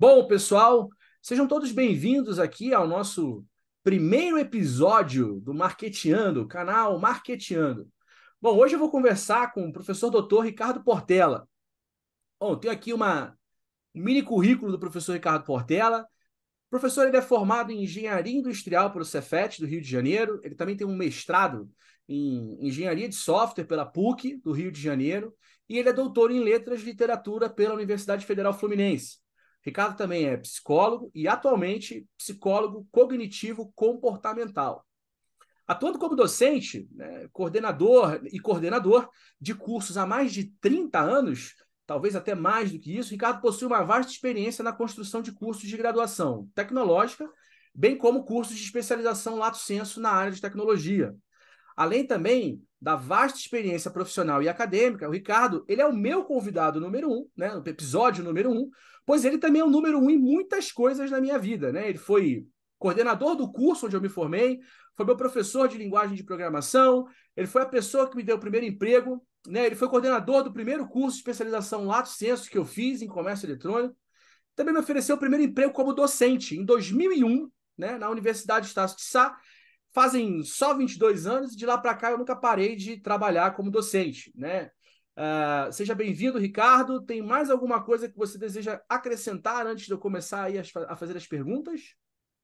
Bom, pessoal, sejam todos bem-vindos aqui ao nosso primeiro episódio do Marqueteando, canal Marqueteando. Bom, hoje eu vou conversar com o professor doutor Ricardo Portela. Bom, tenho aqui um mini currículo do professor Ricardo Portela. O professor ele é formado em Engenharia Industrial pelo Cefet, do Rio de Janeiro. Ele também tem um mestrado em Engenharia de Software pela PUC, do Rio de Janeiro. E ele é doutor em Letras e Literatura pela Universidade Federal Fluminense. Ricardo também é psicólogo e, atualmente, psicólogo cognitivo comportamental. Atuando como docente, né, coordenador de cursos há mais de 30 anos, talvez até mais do que isso, Ricardo possui uma vasta experiência na construção de cursos de graduação tecnológica, bem como cursos de especialização lato sensu na área de tecnologia. Além também da vasta experiência profissional e acadêmica, o Ricardo, ele é o meu convidado número um, né, no episódio número um, pois ele também é o número um em muitas coisas na minha vida, né? Ele foi coordenador do curso onde eu me formei, foi meu professor de linguagem de programação, ele foi a pessoa que me deu o primeiro emprego, né? Ele foi coordenador do primeiro curso de especialização lato sensu que eu fiz em comércio eletrônico. Também me ofereceu o primeiro emprego como docente em 2001, né, na Universidade de Estácio de Sá. Fazem só 22 anos e de lá para cá eu nunca parei de trabalhar como docente, né? Seja bem-vindo, Ricardo. Tem mais alguma coisa que você deseja acrescentar antes de eu começar aí a fazer as perguntas?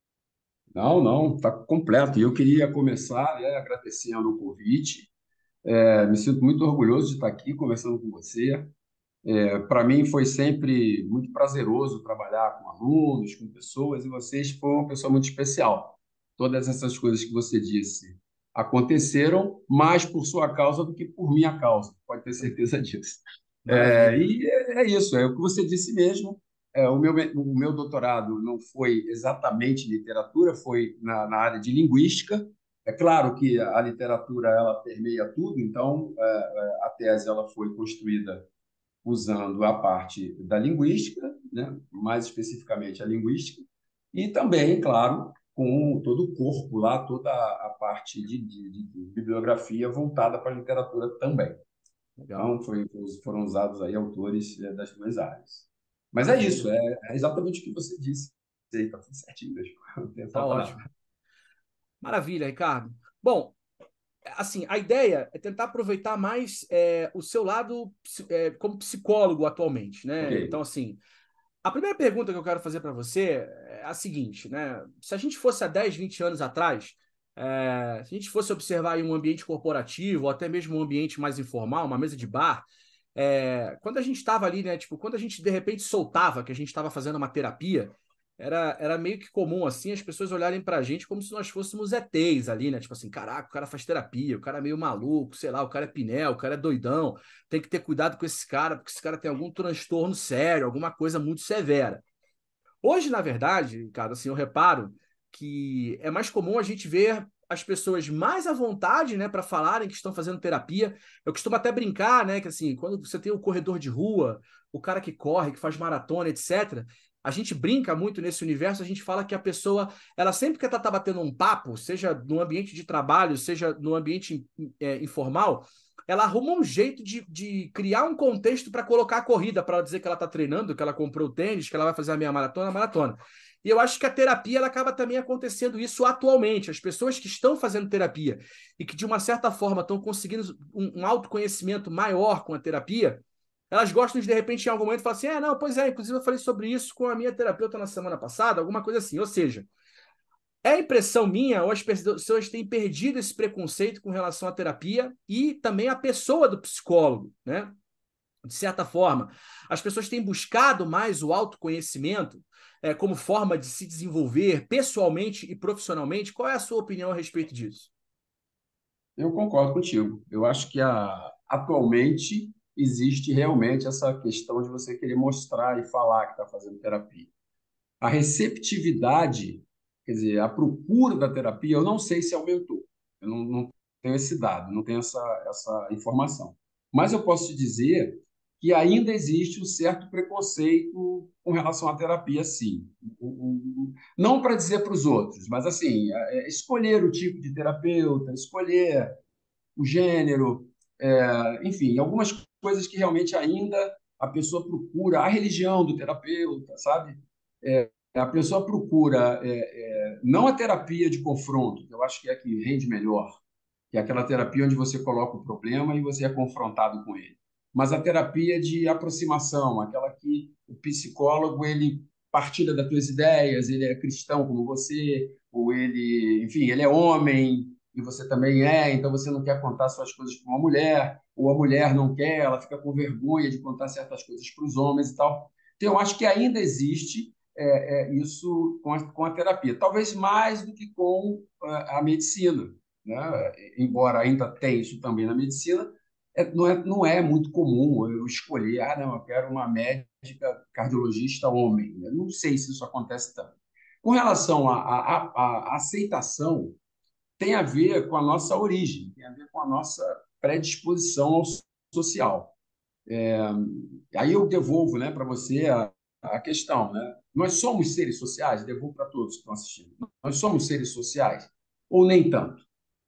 Não, não, está completo. E eu queria começar, agradecendo o convite. Me sinto muito orgulhoso de estar aqui conversando com você. Para mim foi sempre muito prazeroso trabalhar com alunos, com pessoas, e vocês foram uma pessoa muito especial. Todas essas coisas que você disse aconteceram mais por sua causa do que por minha causa, pode ter certeza disso. Maravilha. E é isso, é o que você disse mesmo. O meu doutorado não foi exatamente em literatura, foi na área de linguística. É claro que a literatura ela permeia tudo, então a tese ela foi construída usando a parte da linguística, né? Mais especificamente a linguística, e também, claro, com todo o corpo lá, toda a parte de bibliografia voltada para a literatura também. Legal. Então, foram usados aí autores das duas áreas. Mas é Maravilha. isso, é exatamente o que você disse. Está tudo certinho mesmo, não tem Tá falta ótimo. nada. Maravilha, Ricardo. Bom, assim, a ideia é tentar aproveitar mais o seu lado como psicólogo atualmente, Ok. né? Então, assim, a primeira pergunta que eu quero fazer para você é a seguinte, né? Se a gente fosse há 10, 20 anos atrás, se a gente fosse observar aí um ambiente corporativo, ou até mesmo um ambiente mais informal, uma mesa de bar, quando a gente estava ali, né? Tipo, quando a gente de repente soltava que a gente estava fazendo uma terapia, era meio que comum, assim, as pessoas olharem pra gente como se nós fôssemos ETs ali, né? Tipo assim, caraca, o cara faz terapia, o cara é meio maluco, sei lá, o cara é pinel, o cara é doidão, tem que ter cuidado com esse cara, porque esse cara tem algum transtorno sério, alguma coisa muito severa. Hoje, na verdade, cara, assim, eu reparo que é mais comum a gente ver as pessoas mais à vontade, né, para falarem que estão fazendo terapia. Eu costumo até brincar, né, que assim, quando você tem o corredor de rua, o cara que corre, que faz maratona, etc., a gente brinca muito nesse universo, a gente fala que a pessoa, ela sempre que ela tá batendo um papo, seja no ambiente de trabalho, seja no ambiente informal, ela arruma um jeito de criar um contexto para colocar a corrida, para dizer que ela está treinando, que ela comprou o tênis, que ela vai fazer a meia maratona, a maratona. E eu acho que a terapia ela acaba também acontecendo isso atualmente. As pessoas que estão fazendo terapia e que, de uma certa forma, estão conseguindo um autoconhecimento maior com a terapia, elas gostam de repente, em algum momento, falar assim: não, pois é, inclusive eu falei sobre isso com a minha terapeuta na semana passada, alguma coisa assim. Ou seja, é impressão minha ou as pessoas têm perdido esse preconceito com relação à terapia e também a pessoa do psicólogo, né? De certa forma, as pessoas têm buscado mais o autoconhecimento como forma de se desenvolver pessoalmente e profissionalmente. Qual é a sua opinião a respeito disso? Eu concordo contigo. Eu acho que atualmente existe realmente essa questão de você querer mostrar e falar que está fazendo terapia. A receptividade, quer dizer, a procura da terapia, eu não sei se aumentou. Eu não tenho esse dado, não tenho essa informação. Mas eu posso te dizer que ainda existe um certo preconceito com relação à terapia, sim. Não para dizer para os outros, mas assim, escolher o tipo de terapeuta, escolher o gênero, enfim, algumas coisas que realmente ainda a pessoa procura, a religião do terapeuta, sabe? A pessoa procura não a terapia de confronto, que eu acho que é a que rende melhor, que é aquela terapia onde você coloca o problema e você é confrontado com ele. Mas a terapia de aproximação, aquela que o psicólogo ele partilha das tuas ideias, ele é cristão como você, ou ele, enfim, ele é homem e você também é, então você não quer contar suas coisas para uma mulher, ou a mulher não quer, ela fica com vergonha de contar certas coisas para os homens e tal. Então, eu acho que ainda existe isso com a terapia, talvez mais do que com a medicina, né? Embora ainda tenha isso também na medicina, não é muito comum eu escolher, não, eu quero uma médica cardiologista homem. Eu não sei se isso acontece tanto. Com relação à aceitação, tem a ver com a nossa origem, tem a ver com a nossa predisposição ao social. Aí eu devolvo, né, para você a questão. Né? Nós somos seres sociais? Devolvo para todos que estão assistindo. Nós somos seres sociais? Ou nem tanto?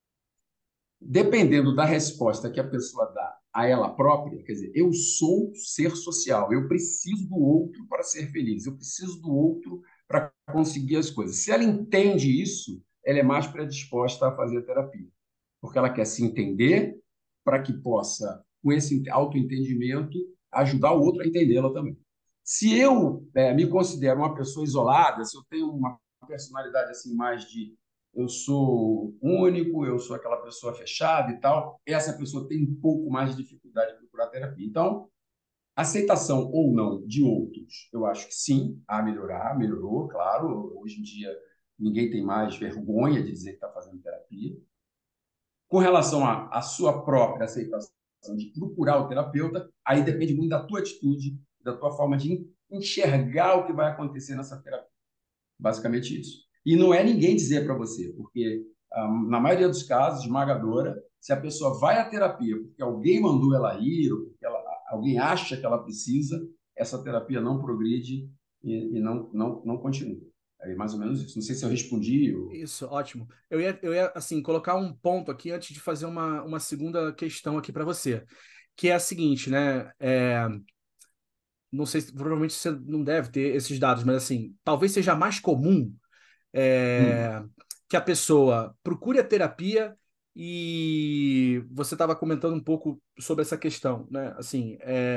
Dependendo da resposta que a pessoa dá a ela própria, quer dizer, eu sou ser social, eu preciso do outro para ser feliz, eu preciso do outro para conseguir as coisas. Se ela entende isso, ela é mais predisposta a fazer terapia, porque ela quer se entender para que possa, com esse autoentendimento, ajudar o outro a entendê-la também. Se eu me considero uma pessoa isolada, se eu tenho uma personalidade assim mais de eu sou único, eu sou aquela pessoa fechada e tal, essa pessoa tem um pouco mais de dificuldade de procurar terapia. Então, aceitação ou não de outros, eu acho que sim, a melhorar, melhorou, claro. Hoje em dia, ninguém tem mais vergonha de dizer que está fazendo terapia. Com relação à sua própria aceitação de procurar o terapeuta, aí depende muito da tua atitude, da tua forma de enxergar o que vai acontecer nessa terapia. Basicamente isso. E não é ninguém dizer para você, porque na maioria dos casos, esmagadora, se a pessoa vai à terapia porque alguém mandou ela ir, ou porque alguém acha que ela precisa, essa terapia não progride e não continua. É mais ou menos isso. Não sei se eu respondi. Isso, ótimo. Eu ia assim, colocar um ponto aqui antes de fazer uma segunda questão aqui para você, que é a seguinte, né? Não sei, provavelmente você não deve ter esses dados, mas assim, talvez seja mais comum Hum, que a pessoa procure a terapia e você estava comentando um pouco sobre essa questão, né? Assim,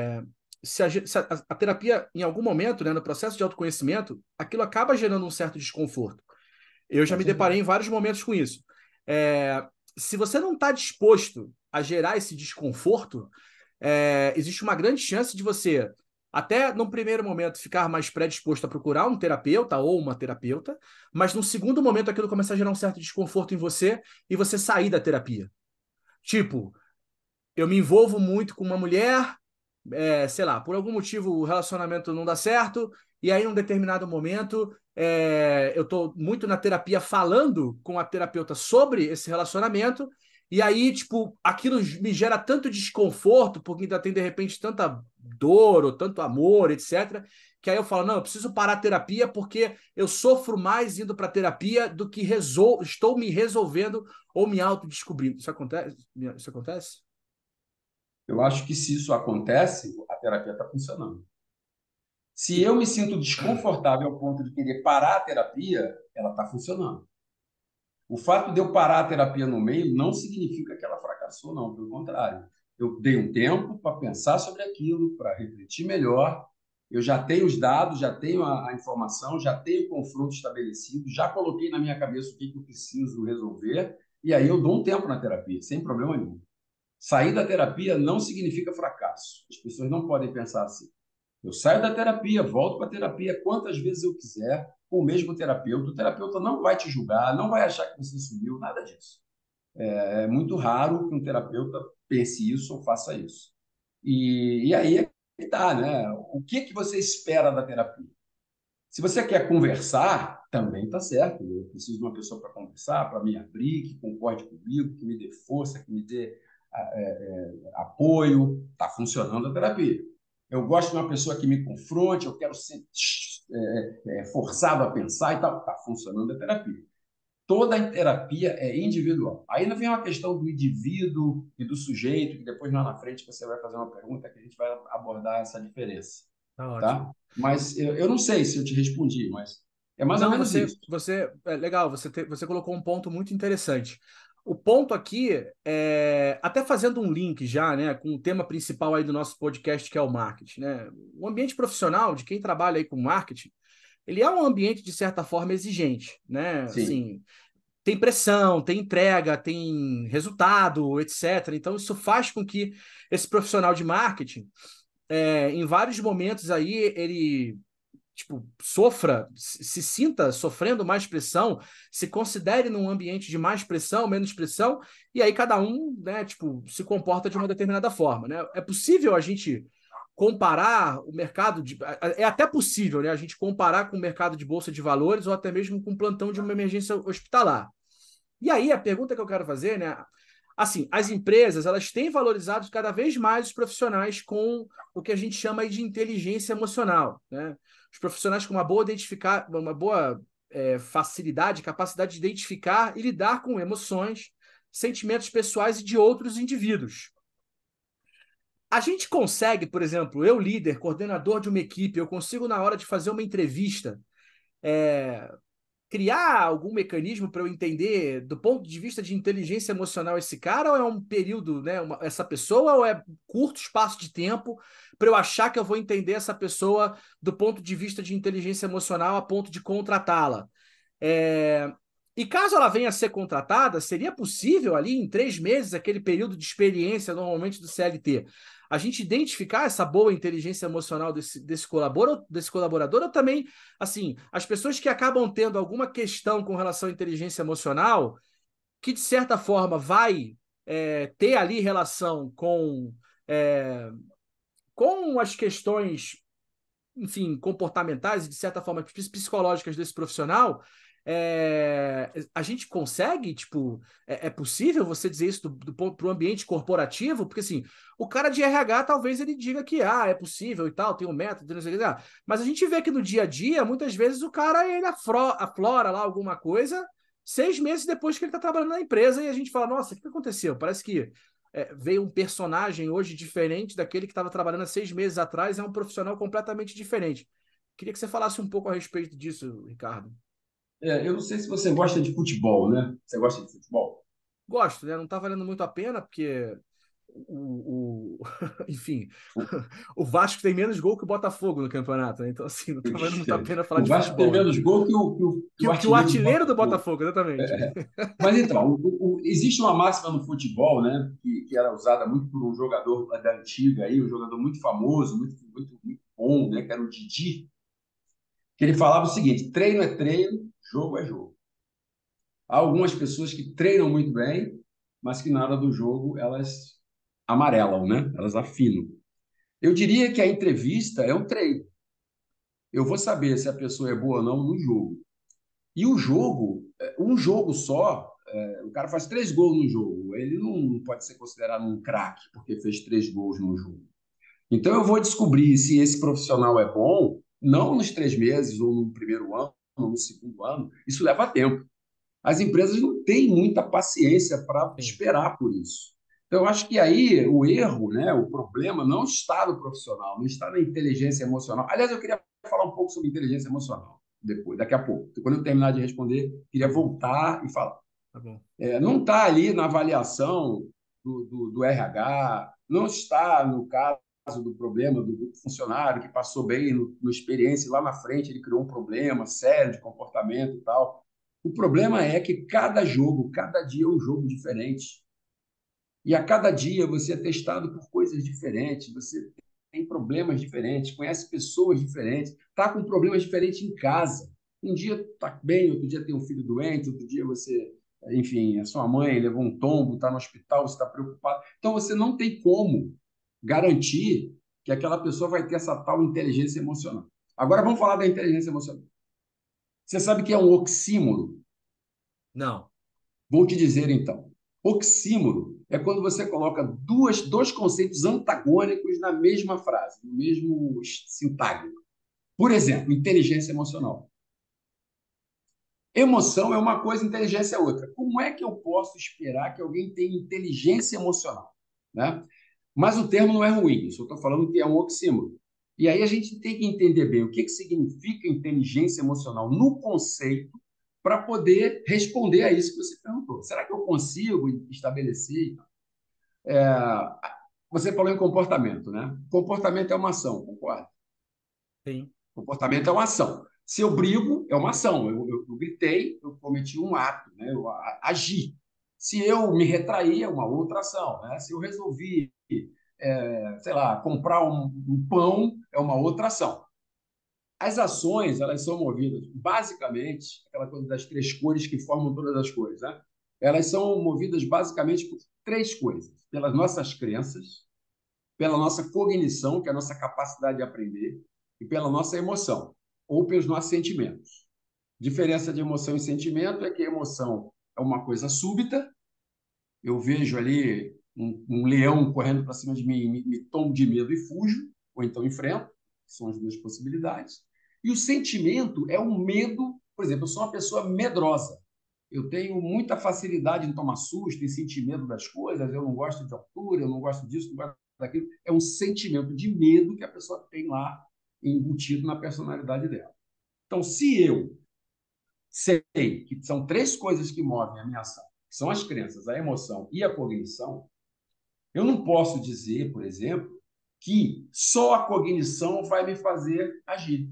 se a terapia, em algum momento, né, no processo de autoconhecimento, aquilo acaba gerando um certo desconforto. Eu já com me deparei certeza. em vários momentos com isso. É, Se você não está disposto a gerar esse desconforto, existe uma grande chance de você, até num primeiro momento, ficar mais predisposto a procurar um terapeuta ou uma terapeuta, mas num segundo momento aquilo começar a gerar um certo desconforto em você e você sair da terapia. Tipo, eu me envolvo muito com uma mulher, sei lá, por algum motivo o relacionamento não dá certo, e aí, num determinado momento, eu tô muito na terapia falando com a terapeuta sobre esse relacionamento, e aí, tipo, aquilo me gera tanto desconforto, porque ainda tem, de repente, tanta dor ou tanto amor, etc., que aí eu falo, não, eu preciso parar a terapia porque eu sofro mais indo para terapia do que estou me resolvendo ou me autodescobrindo. Isso acontece? Isso acontece? Eu acho que se isso acontece, a terapia está funcionando. Se E, eu me sinto desconfortável ao ponto de querer parar a terapia, ela está funcionando. O fato de eu parar a terapia no meio não significa que ela fracassou, não. Pelo contrário. Eu dei um tempo para pensar sobre aquilo, para refletir melhor. Eu já tenho os dados, já tenho a informação, já tenho o confronto estabelecido, já coloquei na minha cabeça o que eu preciso resolver, e aí eu dou um tempo na terapia, sem problema nenhum. Sair da terapia não significa fracasso. As pessoas não podem pensar assim. Eu saio da terapia, volto para a terapia quantas vezes eu quiser, com o mesmo terapeuta. O terapeuta não vai te julgar, não vai achar que você sumiu, nada disso. É muito raro que um terapeuta pense isso ou faça isso. E aí é que tá, né? O que você espera da terapia? Se você quer conversar, também está certo. Eu preciso de uma pessoa para conversar, para me abrir, que concorde comigo, que me dê força, que me dê apoio. Está funcionando a terapia. Eu gosto de uma pessoa que me confronte, eu quero ser forçado a pensar e tal. Está funcionando a terapia. Toda a terapia é individual. Ainda vem uma questão do indivíduo e do sujeito, que depois lá na frente você vai fazer uma pergunta que a gente vai abordar essa diferença. Tá tá? ótimo. Mas eu não sei se eu te respondi, mas é mais ou Não, menos isso. legal, você colocou um ponto muito interessante. O ponto aqui é, até fazendo um link já, né, com o tema principal aí do nosso podcast, que é o marketing, né? O ambiente profissional de quem trabalha aí com marketing, ele é um ambiente de certa forma exigente, né? Sim. Assim, tem pressão, tem entrega, tem resultado, etc. Então isso faz com que esse profissional de marketing, em vários momentos aí, ele tipo, sofra, se sinta sofrendo mais pressão, se considere num ambiente de mais pressão, menos pressão, e aí cada um, né, tipo, se comporta de uma determinada forma, né? É possível a gente comparar o mercado de... É até possível, né, a gente comparar com o mercado de bolsa de valores ou até mesmo com o plantão de uma emergência hospitalar. E aí a pergunta que eu quero fazer, né, assim, as empresas, elas têm valorizado cada vez mais os profissionais com o que a gente chama de inteligência emocional, né? Os profissionais com uma boa facilidade, capacidade de identificar e lidar com emoções, sentimentos pessoais e de outros indivíduos. A gente consegue, por exemplo, eu, líder, coordenador de uma equipe, eu consigo, na hora de fazer uma entrevista, é, criar algum mecanismo para eu entender, do ponto de vista de inteligência emocional, esse cara, ou é um período, né, essa pessoa, ou é curto espaço de tempo para eu achar que eu vou entender essa pessoa do ponto de vista de inteligência emocional a ponto de contratá-la? É... E caso ela venha a ser contratada, seria possível ali em 3 meses, aquele período de experiência normalmente do CLT, a gente identificar essa boa inteligência emocional desse colaborador, ou também, assim, as pessoas que acabam tendo alguma questão com relação à inteligência emocional, que de certa forma vai ter ali relação é, com as questões, enfim, comportamentais e, de certa forma, psicológicas desse profissional, a gente consegue, tipo, é possível você dizer isso para o ambiente corporativo? Porque, assim, o cara de RH talvez ele diga que, é possível e tal, tem um método, não sei o que, mas a gente vê que no dia a dia, muitas vezes o cara, ele aflora lá alguma coisa 6 meses depois que ele está trabalhando na empresa e a gente fala, nossa, o que aconteceu? Parece que veio um personagem hoje diferente daquele que estava trabalhando há 6 meses atrás, é um profissional completamente diferente. Queria que você falasse um pouco a respeito disso, Ricardo. Eu não sei se você gosta de futebol, né? Você gosta de futebol? Gosto, né? Não está valendo muito a pena, porque enfim, o Vasco tem menos gol que o Botafogo no campeonato, né? Então, assim, não está valendo muito a pena falar O de Vasco tem futebol, né? menos gol que o Que o artilheiro do artilheiro do Botafogo. Botafogo, exatamente. Mas então, existe uma máxima no futebol, né, que era usada muito por um jogador da antiga, aí, um jogador muito famoso, muito bom, né, que era o Didi, que ele falava o seguinte: treino é treino, jogo é jogo. Há algumas pessoas que treinam muito bem, mas que na hora do jogo elas amarelam, né? Elas afinam. Eu diria que a entrevista é um treino. Eu vou saber se a pessoa é boa ou não no jogo. E o jogo, um jogo só, o cara faz 3 gols no jogo. Ele não pode ser considerado um craque porque fez 3 gols no jogo. Então eu vou descobrir se esse profissional é bom, não nos 3 meses, ou no primeiro ano, ou no segundo ano. Isso leva tempo. As empresas não têm muita paciência para Sim. esperar por isso. Então, eu acho que aí o erro, né, o problema não está no profissional, não está na inteligência emocional. Aliás, eu queria falar um pouco sobre inteligência emocional depois, daqui a pouco. Quando eu terminar de responder, Tá queria bom, voltar e falar. tá bom. Não está ali na avaliação do RH, não está no caso do problema do funcionário que passou bem no experiência e lá na frente ele criou um problema sério de comportamento e tal. O problema é que cada jogo, cada dia é um jogo diferente. E a cada dia você é testado por coisas diferentes, você tem problemas diferentes, conhece pessoas diferentes, está com problemas diferentes em casa. Um dia está bem, outro dia tem um filho doente, outro dia você, enfim, a sua mãe levou um tombo, está no hospital, você está preocupado. Então você não tem como garantir que aquela pessoa vai ter essa tal inteligência emocional. Agora vamos falar da inteligência emocional. Você sabe que é um oxímoro? Não. Vou te dizer então. Oxímoro é quando você coloca dois conceitos antagônicos na mesma frase, no mesmo sintagma. Por exemplo, inteligência emocional. Emoção é uma coisa, inteligência é outra. Como é que eu posso esperar que alguém tenha inteligência emocional? Né? Mas o termo não é ruim, eu estou falando que é um oxímoro. E aí a gente tem que entender bem o que significa inteligência emocional no conceito para poder responder a isso que você perguntou. Será que eu consigo estabelecer? Você falou em comportamento, né? Comportamento é uma ação, concorda? Sim. Comportamento é uma ação. Se eu brigo, é uma ação. Eu gritei, eu cometi um ato, né? Eu agi. Se eu me retrair, é uma outra ação, né? Se eu resolvi, sei lá, comprar um pão, é uma outra ação. As ações, elas são movidas, basicamente, aquela coisa das três cores que formam todas as cores, né? Elas são movidas basicamente por três coisas: pelas nossas crenças, pela nossa cognição, que é a nossa capacidade de aprender, e pela nossa emoção, ou pelos nossos sentimentos. Diferença de emoção e sentimento é que a emoção é uma coisa súbita, eu vejo ali um leão correndo para cima de mim, me tomo de medo e fujo, ou então enfrento, são as duas possibilidades. E o sentimento é um medo, por exemplo, eu sou uma pessoa medrosa, eu tenho muita facilidade em tomar susto, em sentir medo das coisas, eu não gosto de altura, eu não gosto disso, não gosto daquilo. É um sentimento de medo que a pessoa tem lá embutido na personalidade dela. Então, se eu sei que são três coisas que movem a minha ação, que são as crenças, a emoção e a cognição, eu não posso dizer, por exemplo, que só a cognição vai me fazer agir.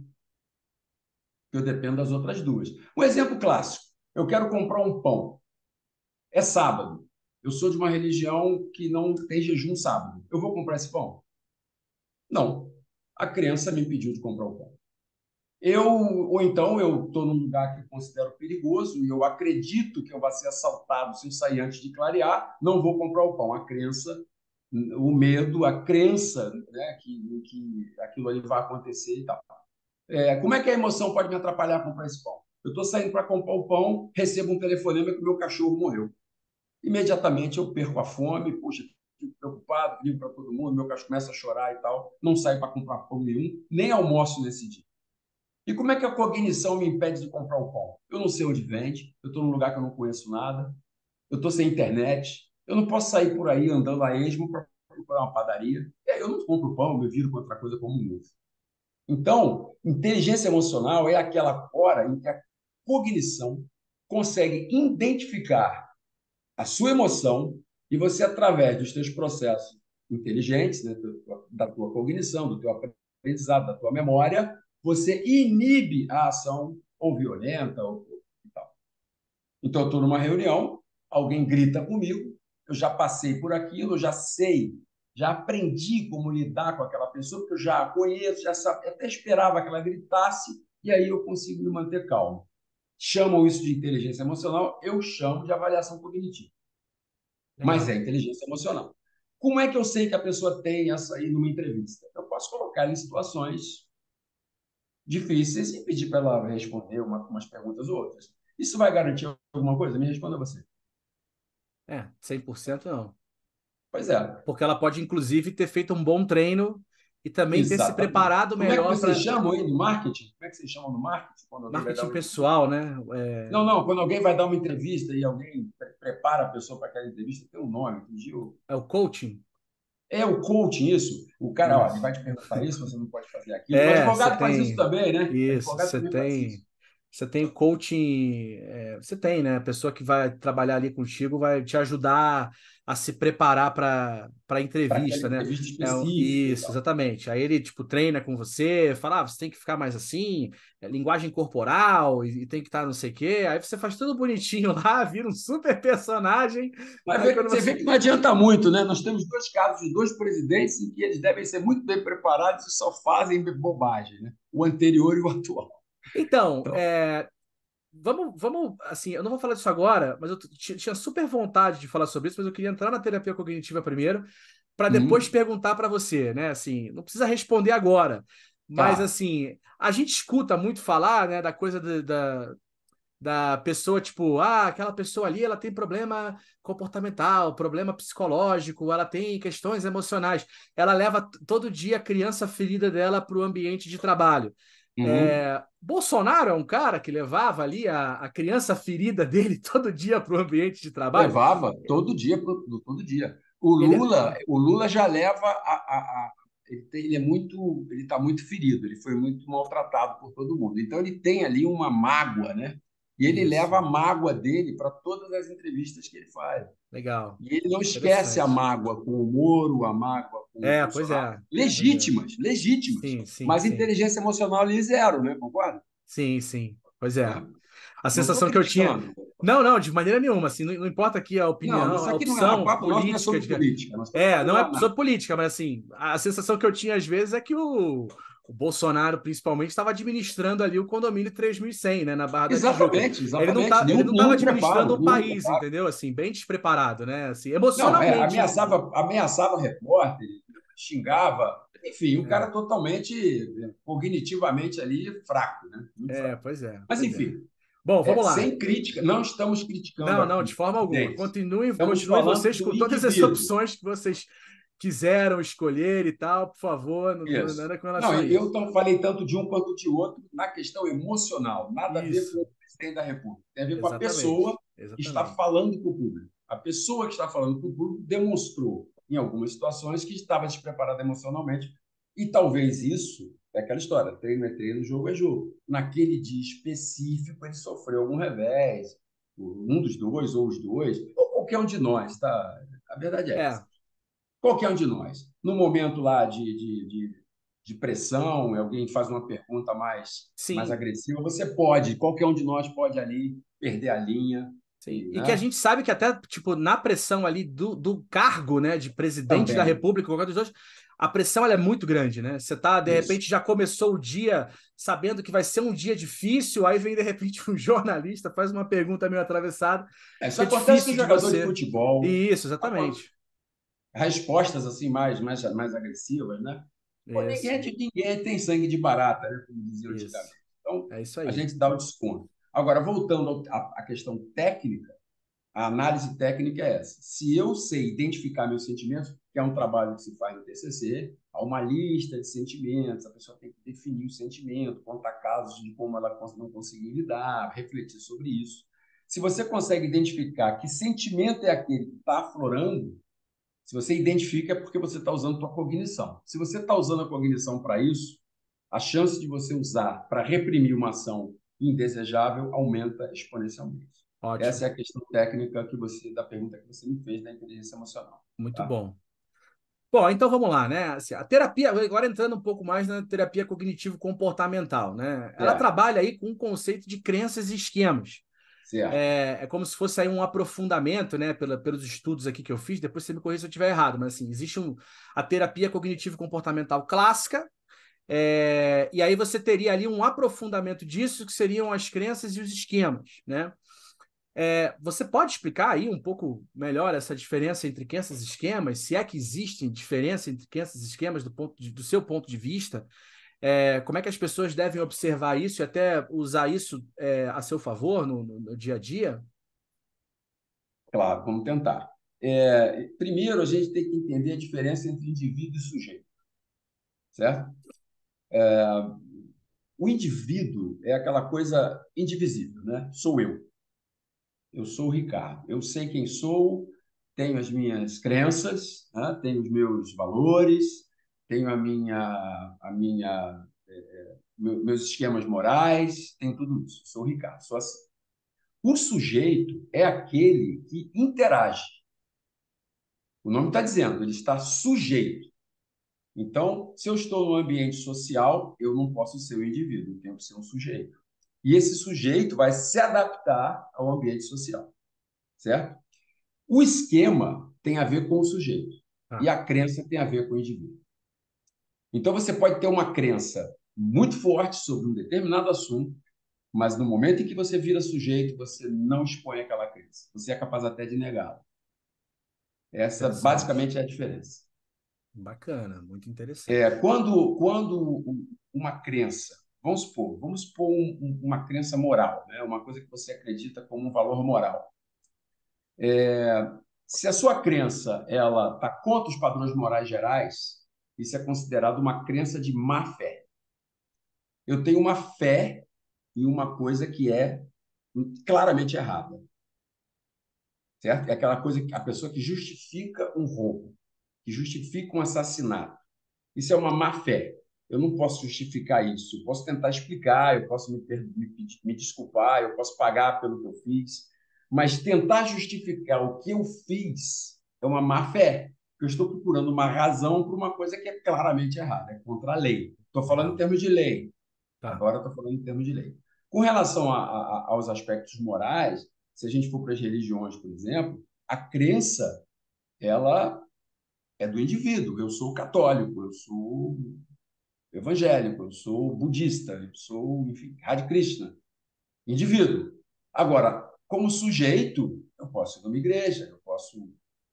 Eu dependo das outras duas. Um exemplo clássico: eu quero comprar um pão. É sábado. Eu sou de uma religião que não tem jejum sábado. Eu vou comprar esse pão? Não. A crença me impediu de comprar o pão. Ou então eu estou num lugar que eu considero perigoso e eu acredito que eu vou ser assaltado se eu sair antes de clarear, não vou comprar o pão. A crença, o medo, a crença, né, que aquilo ali vai acontecer e tal. Como é que a emoção pode me atrapalhar a comprar esse pão? Eu estou saindo para comprar o pão, recebo um telefonema que o meu cachorro morreu. Imediatamente eu perco a fome, puxa, fico preocupado, ligo para todo mundo, meu cachorro começa a chorar e tal, não saio para comprar pão nenhum, nem almoço nesse dia. E como é que a cognição me impede de comprar o pão? Eu não sei onde vende, eu estou num lugar que eu não conheço nada, eu estou sem internet, eu não posso sair por aí andando a esmo para procurar uma padaria. Eu não compro pão, eu me viro com outra coisa como um novo. Então, inteligência emocional é aquela hora em que a cognição consegue identificar a sua emoção e você, através dos seus processos inteligentes, né, da tua cognição, do teu aprendizado, da tua memória, você inibe a ação ou violenta ou tal. Então, eu estou numa reunião, alguém grita comigo, eu já passei por aquilo, eu já sei, já aprendi como lidar com aquela pessoa, porque eu já a conheço, já sabe, até esperava que ela gritasse, e aí eu consigo me manter calmo. Chamam isso de inteligência emocional, eu chamo de avaliação cognitiva, mas Legal. é inteligência emocional. Como é que eu sei que a pessoa tem essa aí numa entrevista? Eu posso colocar ela em situações difíceis e pedir para ela responder umas perguntas ou outras. Isso vai garantir alguma coisa? Me responda você. 100% não. Pois é, Porque ela pode, inclusive, ter feito um bom treino e também ter se exatamente. preparado Como é que melhor vocês para chamam aí no marketing? Como é que vocês chamam no marketing quando alguém vai dar marketing uma entrevista? pessoal, né? Não, não, quando alguém vai dar uma entrevista e alguém prepara a pessoa para aquela entrevista, tem um nome. É o coaching. É o coaching isso? O cara, ó, ele Isso. vai te perguntar isso, você não pode fazer aquilo. O advogado faz isso também, né? O advogado também faz isso. Você tem o coaching, você tem, né? A pessoa que vai trabalhar ali contigo vai te ajudar a se preparar para a Para aquela entrevista, né? entrevista específica e Isso, tal. exatamente. Aí ele, tipo, treina com você, fala, você tem que ficar mais assim, linguagem corporal, e tem que estar não sei o quê. Aí você faz tudo bonitinho lá, vira um super personagem. Mas Aí quando você vê você. que não adianta muito, né? Nós temos dois casos de dois presidentes em que eles devem ser muito bem preparados e só fazem bobagem, né? O anterior e o atual. Então, Então, vamos, assim, eu não vou falar disso agora, mas eu tinha super vontade de falar sobre isso, mas eu queria entrar na terapia cognitiva primeiro, para depois hum, perguntar para você, né? Assim, não precisa responder agora, mas tá. assim, a gente escuta muito falar, né, da coisa da pessoa, tipo, aquela pessoa ali, ela tem problema comportamental, problema psicológico, ela tem questões emocionais, ela leva todo dia a criança ferida dela para o ambiente de trabalho. Uhum. Bolsonaro é um cara que levava ali a criança ferida dele todo dia para o ambiente de trabalho. Levava todo dia, todo dia. O Ele, Lula, o Lula já leva ele está muito ferido, ele foi muito maltratado por todo mundo. Então ele tem ali uma mágoa, né? E ele leva a Isso. mágoa dele para todas as entrevistas que ele faz. Legal. E ele não esquece a Interessante. mágoa com o Moro, a mágoa com o Pois Bolsonaro. é. Pois é. Legítimas, legítimas. Sim, sim, Mas sim. inteligência emocional ali zero, né? Concorda? Sim, sim. Pois é. Né? A Não estou sensação que eu tinha. criticando. Não, não, de maneira nenhuma. Assim, não, não importa aqui a Não, opinião, isso a aqui não é. O opção papo nosso não é política. sobre política. Nós estamos É, fazendo não uma é sobre análise. política, mas assim, a sensação que eu tinha às vezes é que o Bolsonaro, principalmente, estava administrando ali o condomínio 3100, né, na Barra da Tijuca. Exatamente, exatamente. Ele Nenhum, não estava nenhum administrando preparo, o nenhum país, preparo. entendeu? Assim, bem despreparado, né? Assim, Não, emocionalmente. ameaçava repórter, xingava. Enfim, o cara É, totalmente, cognitivamente ali, fraco, né? Muito fraco. pois é, Mas, pois é. enfim, Bom, vamos lá. sem crítica, não estamos criticando Não, não, de aqui forma alguma. presidentes. Continuem, Estamos continuem falando vocês do com todas as indivíduo. opções que vocês quiseram escolher e tal, por favor, não é Isso. nada com Não, relação a eu isso. então falei tanto de um quanto de outro na questão emocional, nada a ver com Isso, o presidente da República, tem a ver com a pessoa exatamente, que está exatamente. falando com o público. A pessoa que está falando com o público demonstrou, em algumas situações, que estava despreparada emocionalmente. E talvez isso é aquela história: treino é treino, jogo é jogo. Naquele dia específico, ele sofreu algum revés, um dos dois, ou os dois, ou qualquer um de nós, tá? A verdade é essa. É, Qualquer um de nós. No momento lá de pressão, alguém faz uma pergunta mais sim. agressiva, você pode, qualquer um de nós pode ali perder a linha, Sim. E que a né? gente sabe que até, tipo, na pressão ali do cargo, né, de presidente da Também. República, qualquer dos dois, a pressão ela é muito grande, né? Você tá, de Isso. repente, já começou o dia sabendo que vai ser um dia difícil, aí vem, de repente, um jornalista, faz uma pergunta meio atravessada, Isso que é acontece com difícil de jogador de você. futebol. Isso, exatamente. Respostas assim mais agressivas, né? Pô, Isso, ninguém tem sangue de barata, né? Como diziam isso. antigamente. Então, É isso a aí. gente dá o desconto. Agora, voltando à questão técnica, a análise técnica é essa. Se eu sei identificar meus sentimentos, que é um trabalho que se faz no TCC, há uma lista de sentimentos, a pessoa tem que definir o sentimento, contar casos de como ela não conseguiu lidar, refletir sobre isso. Se você consegue identificar que sentimento é aquele que está aflorando, se você identifica é porque você está usando a sua cognição. Se você está usando a cognição para isso, a chance de você usar para reprimir uma ação indesejável aumenta exponencialmente. Essa Ótimo. é a questão técnica da pergunta que você me fez da inteligência emocional, Muito tá? bom. Bom, então vamos lá, né? Assim, a terapia, agora entrando um pouco mais na terapia cognitivo-comportamental, né? Ela Certo, trabalha aí com o conceito de crenças e esquemas. certo. É como se fosse aí um aprofundamento, né, pelos estudos aqui que eu fiz, depois você me corrija se eu estiver errado, mas assim, existe a terapia cognitivo-comportamental clássica, e aí você teria ali um aprofundamento disso, que seriam as crenças e os esquemas, né? Você pode explicar aí um pouco melhor essa diferença entre crenças e esquemas, se é que existe diferença entre crenças e esquemas do seu ponto de vista? Como é que as pessoas devem observar isso e até usar isso a seu favor no dia a dia? Claro, vamos tentar. Primeiro, a gente tem que entender a diferença entre indivíduo e sujeito, certo? O indivíduo é aquela coisa indivisível, né? Sou eu. Eu sou o Ricardo. Eu sei quem sou, tenho as minhas crenças, né? Tenho os meus valores, tenho meus esquemas morais, tenho tudo isso. Sou o Ricardo, sou assim. O sujeito é aquele que interage. O nome está dizendo, ele está sujeito. Então, se eu estou num ambiente social, eu não posso ser um indivíduo, eu tenho que ser um sujeito. E esse sujeito vai se adaptar ao ambiente social, certo? O esquema tem a ver com o sujeito e Ah, a crença tem a ver com o indivíduo. Então, você pode ter uma crença muito forte sobre um determinado assunto, mas no momento em que você vira sujeito, você não expõe aquela crença. Você é capaz até de negá-la. Essa, interessante. basicamente, é a diferença. Bacana, muito interessante. Quando uma crença, vamos supor uma crença moral, né? Uma coisa que você acredita como um valor moral. Se a sua crença ela está contra os padrões morais gerais, isso é considerado uma crença de má fé. Eu tenho uma fé em uma coisa que é claramente errada, certo? É aquela coisa que a pessoa que justifica um roubo, que justifica um assassinato. Isso é uma má-fé. Eu não posso justificar isso. Eu posso tentar explicar, eu posso me desculpar, eu posso pagar pelo que eu fiz, mas tentar justificar o que eu fiz é uma má-fé. Eu estou procurando uma razão para uma coisa que é claramente errada, é contra a lei. Estou falando em Tá, termos de lei. tá. Agora estou falando em termos de lei. Com relação aos aspectos morais, se a gente for para as religiões, por exemplo, a crença, ela é do indivíduo. Eu sou católico, eu sou evangélico, eu sou budista, eu sou, enfim, Hare Krishna, indivíduo. Agora, como sujeito, eu posso ir numa igreja, eu posso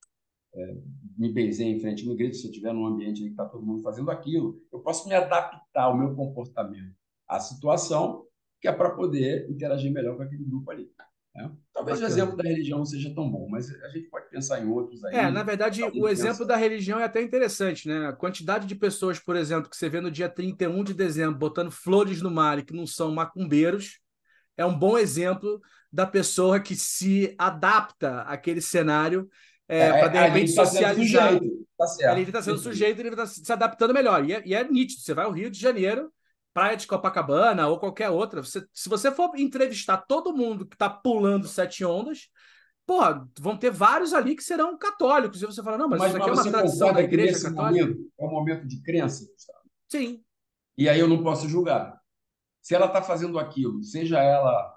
me benzer em frente a uma igreja, se eu estiver num ambiente em que está todo mundo fazendo aquilo, eu posso me adaptar ao meu comportamento à situação, que é para poder interagir melhor com aquele grupo ali. Né? Talvez o Bacana. exemplo da religião não seja tão bom, mas a gente pode pensar em outros Na aí. verdade, o Alguém exemplo pensa. da religião é até interessante, né? A quantidade de pessoas, por exemplo, que você vê no dia 31 de dezembro botando flores no mar e que não são macumbeiros, é um bom exemplo da pessoa que se adapta àquele cenário para, de Ali repente, está sendo socializar. sujeito, está Ele certo, está sendo perfeito. sujeito, ele está se adaptando melhor. E é nítido. Você vai ao Rio de Janeiro, praia de Copacabana ou qualquer outra. Se você for entrevistar todo mundo que está pulando sete ondas, porra, vão ter vários ali que serão católicos. E você fala, não, mas isso aqui Mas é uma você tradição da concorda que Igreja nesse Católica? momento é um momento de crença, Gustavo? Sim, E aí eu não posso julgar. Se ela está fazendo aquilo, seja ela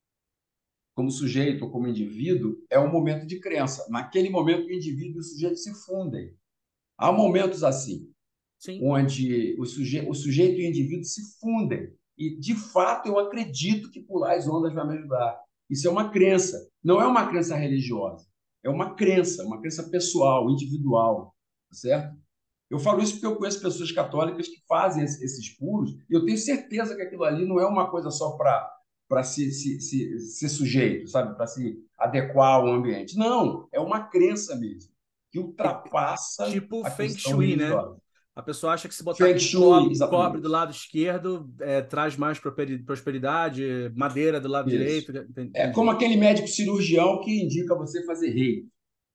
como sujeito ou como indivíduo, é um momento de crença. Naquele momento, o indivíduo e o sujeito se fundem. Há momentos assim, sim. onde o sujeito e o indivíduo se fundem. E, de fato, eu acredito que pular as ondas vai me ajudar. Isso é uma crença. Não é uma crença religiosa. É uma crença pessoal, individual. Tá certo? Eu falo isso porque eu conheço pessoas católicas que fazem esses pulos e eu tenho certeza que aquilo ali não é uma coisa só para ser sujeito, sabe? Para se adequar ao ambiente. Não, é uma crença mesmo, que ultrapassa Tipo a Feng questão Shui, né? religiosa. A pessoa acha que se botar Feng aquele Shui, cobre do exatamente. lado esquerdo traz mais prosperidade, madeira do lado Isso. direito. É como Entendi. aquele médico cirurgião que indica você fazer rei,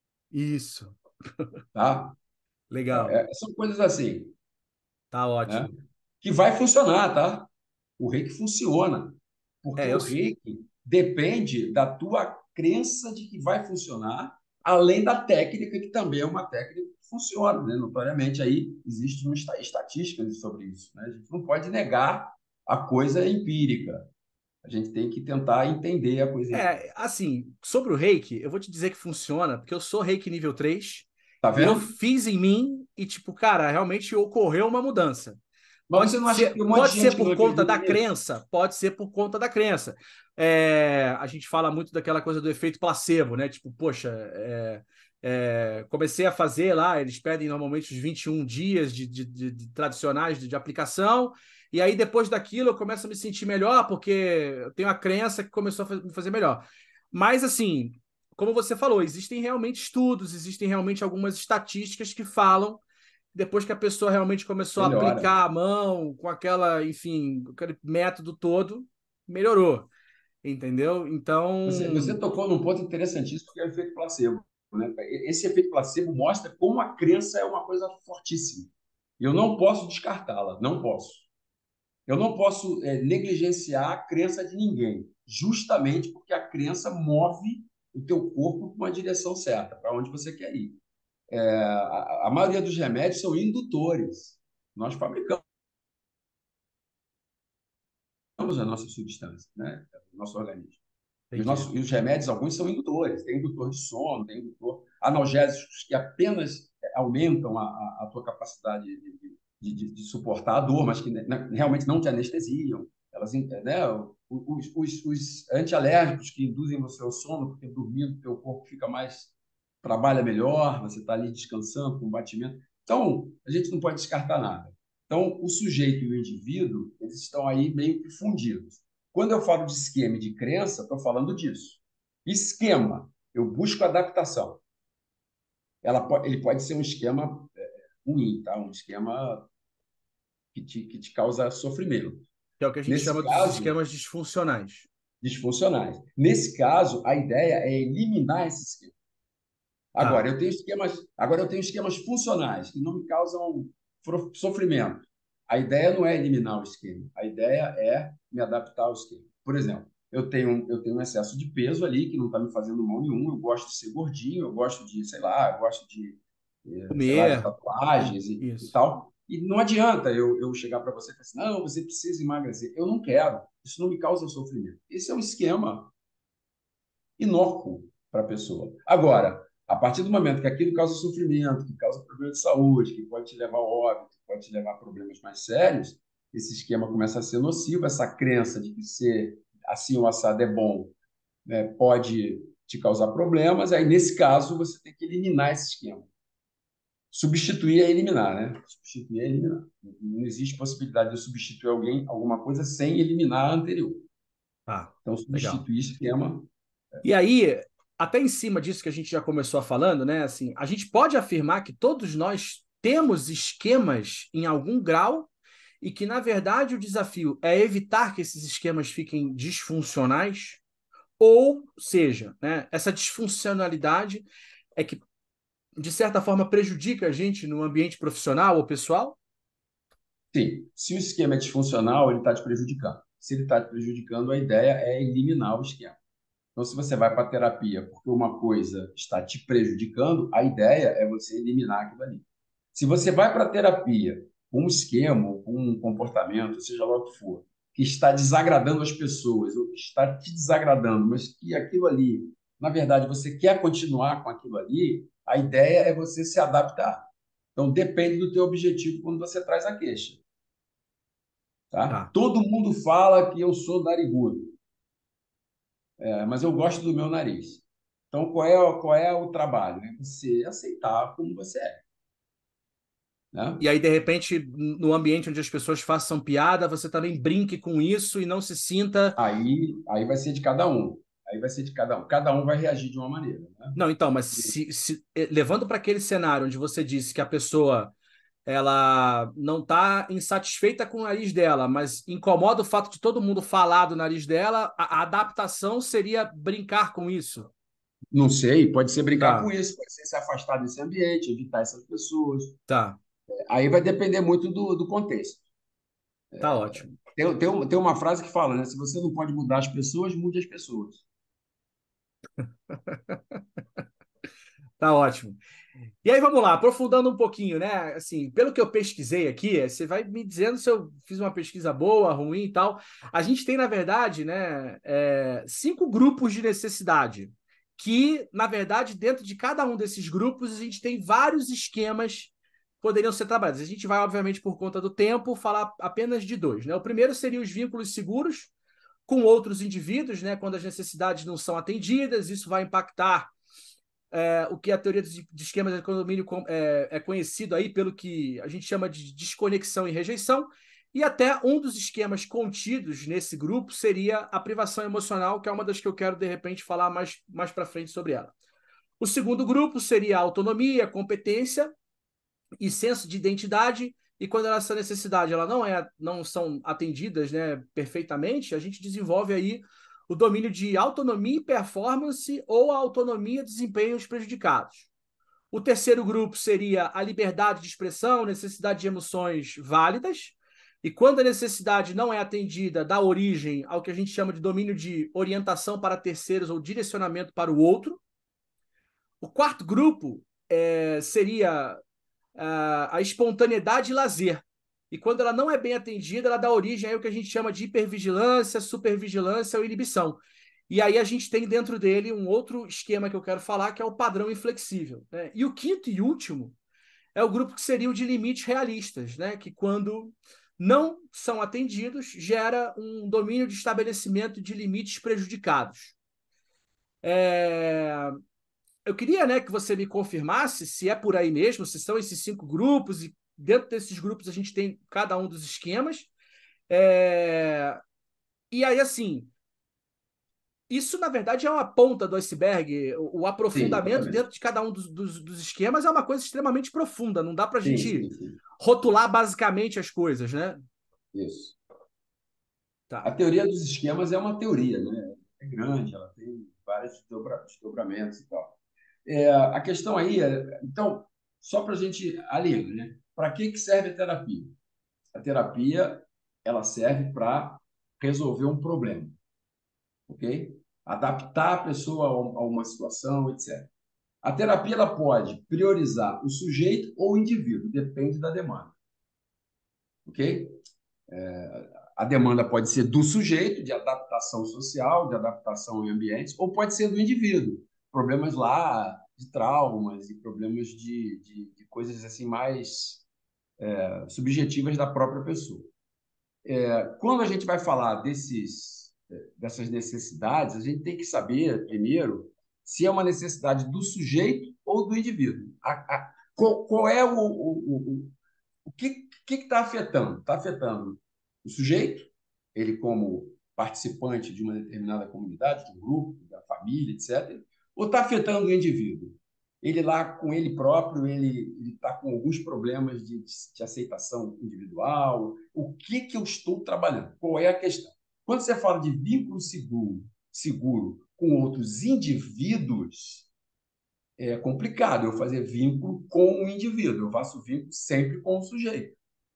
Isso. tá? Legal. São coisas assim, Tá né? ótimo. Que vai funcionar, tá? O reiki funciona, porque É, o eu, reiki depende da tua crença de que vai funcionar, além da técnica, que também é uma técnica que funciona, né? Notoriamente, aí existe uma estatística sobre isso, né? A gente não pode negar a coisa empírica, a gente tem que tentar entender a coisa empírica. assim, sobre o reiki, eu vou te dizer que funciona, porque eu sou reiki nível 3 Tá e eu vendo? fiz em mim e, tipo, cara, realmente ocorreu uma mudança. Mas você não acha que tem um monte de Pode ser gente que não por conta acredita da nisso? crença, pode ser por conta da crença. A gente fala muito daquela coisa do efeito placebo, né? Tipo, poxa, comecei a fazer lá, eles pedem normalmente os 21 dias de tradicionais de aplicação, e aí depois daquilo eu começo a me sentir melhor, porque eu tenho a crença que começou a me fazer melhor. Mas, assim, como você falou, existem realmente estudos, existem realmente algumas estatísticas que falam depois que a pessoa realmente começou a Melhora. aplicar a mão com aquela, enfim, aquele método todo, melhorou, entendeu? Você Então, tocou num ponto interessantíssimo que é o efeito placebo, né? Esse efeito placebo mostra como a crença é uma coisa fortíssima. E eu não posso descartá-la, não posso. Eu não posso negligenciar a crença de ninguém, justamente porque a crença move o teu corpo para uma direção certa, para onde você quer ir. A maioria dos remédios são indutores. Nós fabricamos a nossa substância, né? O nosso organismo. entendi. E os remédios, alguns são indutores. Tem indutor de sono, tem indutor analgésicos que apenas aumentam a tua capacidade de suportar a dor, mas que realmente não te anestesiam. Elas, né, os antialérgicos que induzem você ao sono, porque dormindo teu corpo fica mais, trabalha melhor, você está ali descansando, com batimento. Então, a gente não pode descartar nada. Então, o sujeito e o indivíduo, eles estão aí meio que fundidos. Quando eu falo de esquema e de crença, estou falando disso. Esquema, eu busco adaptação. Ele pode ser um esquema ruim, tá? Um esquema que te causa sofrimento. Que é o que a gente Nesse chama dos caso, esquemas disfuncionais. disfuncionais. Nesse caso, a ideia é eliminar esse esquema. Tá. Agora eu tenho esquemas funcionais que não me causam sofrimento. A ideia não é eliminar o esquema, a ideia é me adaptar ao esquema. Por exemplo, eu tenho um excesso de peso ali que não está me fazendo mal nenhum, eu gosto de ser gordinho, eu gosto de, sei lá, eu gosto de, sei lá, de Comer. tatuagens e Isso. tal. E não adianta eu chegar para você e falar assim, não, você precisa emagrecer. Eu não quero, isso não me causa sofrimento. Esse é um esquema inócuo para a pessoa. Agora, a partir do momento que aquilo causa sofrimento, que causa problema de saúde, que pode te levar ao óbito, que pode te levar a problemas mais sérios, esse esquema começa a ser nocivo, essa crença de que ser assim ou assado é bom, né, pode te causar problemas, aí nesse caso você tem que eliminar esse esquema. Substituir é eliminar, né? Substituir é eliminar. Não existe possibilidade de substituir alguém, alguma coisa sem eliminar a anterior. Tá, Então, legal. substituir esquema. E aí, até em cima disso que a gente já começou falando, né? Assim, a gente pode afirmar que todos nós temos esquemas em algum grau e que, na verdade, o desafio é evitar que esses esquemas fiquem disfuncionais, ou seja, né, essa disfuncionalidade é que, de certa forma, prejudica a gente no ambiente profissional ou pessoal? Sim, se o esquema é disfuncional, ele está te prejudicando. Se ele está te prejudicando, a ideia é eliminar o esquema. Então, se você vai para a terapia porque uma coisa está te prejudicando, a ideia é você eliminar aquilo ali. Se você vai para a terapia com um esquema, com um comportamento, seja lá o que for, que está desagradando as pessoas, ou que está te desagradando, mas que aquilo ali, na verdade, você quer continuar com aquilo ali, a ideia é você se adaptar. Então, depende do teu objetivo quando você traz a queixa. Tá? Tá. Todo mundo fala que eu sou narigudo, mas eu gosto do meu nariz. Então, qual é o trabalho? É você aceitar como você é. Né? E aí, de repente, no ambiente onde as pessoas façam piada, você também brinque com isso e não se sinta. Aí vai ser de cada um. Aí vai ser de cada um. Cada um vai reagir de uma maneira. Né? Não, então, mas levando para aquele cenário onde você disse que a pessoa ela não está insatisfeita com o nariz dela, mas incomoda o fato de todo mundo falar do nariz dela, a adaptação seria brincar com isso. Não sei, pode ser brincar com Tá, isso, pode ser se afastar desse ambiente, evitar essas pessoas. tá, Aí vai depender muito do contexto. tá ótimo. Tem uma frase que fala, né? Se você não pode mudar as pessoas, mude as pessoas. Tá ótimo. E aí vamos lá, aprofundando um pouquinho, né? Assim, pelo que eu pesquisei aqui, você vai me dizendo se eu fiz uma pesquisa boa, ruim e tal. A gente tem, na verdade, né, cinco grupos de necessidade, que, na verdade, dentro de cada um desses grupos, a gente tem vários esquemas que poderiam ser trabalhados. A gente vai, obviamente, por conta do tempo, falar apenas de dois, né? O primeiro seria os vínculos seguros com outros indivíduos, né? Quando as necessidades não são atendidas, isso vai impactar o que a teoria de esquemas de condomínio é conhecido aí pelo que a gente chama de desconexão e rejeição, e até um dos esquemas contidos nesse grupo seria a privação emocional, que é uma das que eu quero, de repente, falar mais para frente sobre ela. O segundo grupo seria a autonomia, competência e senso de identidade, e quando essa necessidade ela não são atendidas, né, perfeitamente, a gente desenvolve aí o domínio de autonomia e performance ou a autonomia e desempenhos prejudicados. O terceiro grupo seria a liberdade de expressão, necessidade de emoções válidas. E quando a necessidade não é atendida, dá origem ao que a gente chama de domínio de orientação para terceiros ou direcionamento para o outro. O quarto grupo seria a espontaneidade e lazer. E quando ela não é bem atendida, ela dá origem ao que a gente chama de hipervigilância, supervigilância ou inibição. E aí a gente tem dentro dele um outro esquema que eu quero falar, que é o padrão inflexível. Né? E o quinto e último é o grupo que seria o de limites realistas, né? Que quando não são atendidos, gera um domínio de estabelecimento de limites prejudicados. É, eu queria, né, que você me confirmasse se é por aí mesmo, se são esses cinco grupos, e dentro desses grupos a gente tem cada um dos esquemas. É... E aí, assim, isso na verdade é uma ponta do iceberg. O Sim, aprofundamento exatamente. dentro de cada um dos esquemas é uma coisa extremamente profunda. Não dá para a Sim, gente sim, sim. rotular basicamente as coisas, né? Isso. A Tá. teoria dos esquemas é uma teoria, né? É grande, ela tem vários desdobramentos e tal. A questão aí então, só para a gente alinhar, né? para que serve a terapia? A terapia, ela serve para resolver um problema, ok? Adaptar a pessoa a uma situação, etc. A terapia ela pode priorizar o sujeito ou o indivíduo, depende da demanda, ok? A demanda pode ser do sujeito, de adaptação social, de adaptação em ambientes, ou pode ser do indivíduo. Problemas lá de traumas e problemas de coisas assim mais subjetivas da própria pessoa. Quando a gente vai falar dessas necessidades, a gente tem que saber, primeiro, se é uma necessidade do sujeito ou do indivíduo. Qual é o que está afetando? Está afetando o sujeito, ele como participante de uma determinada comunidade, de um grupo, da família, etc., ou está afetando o indivíduo? Ele lá com ele próprio, ele está com alguns problemas de aceitação individual. O que eu estou trabalhando? Qual é a questão? Quando você fala de vínculo seguro com outros indivíduos, é complicado eu fazer vínculo com o indivíduo. Eu faço vínculo sempre com o sujeito.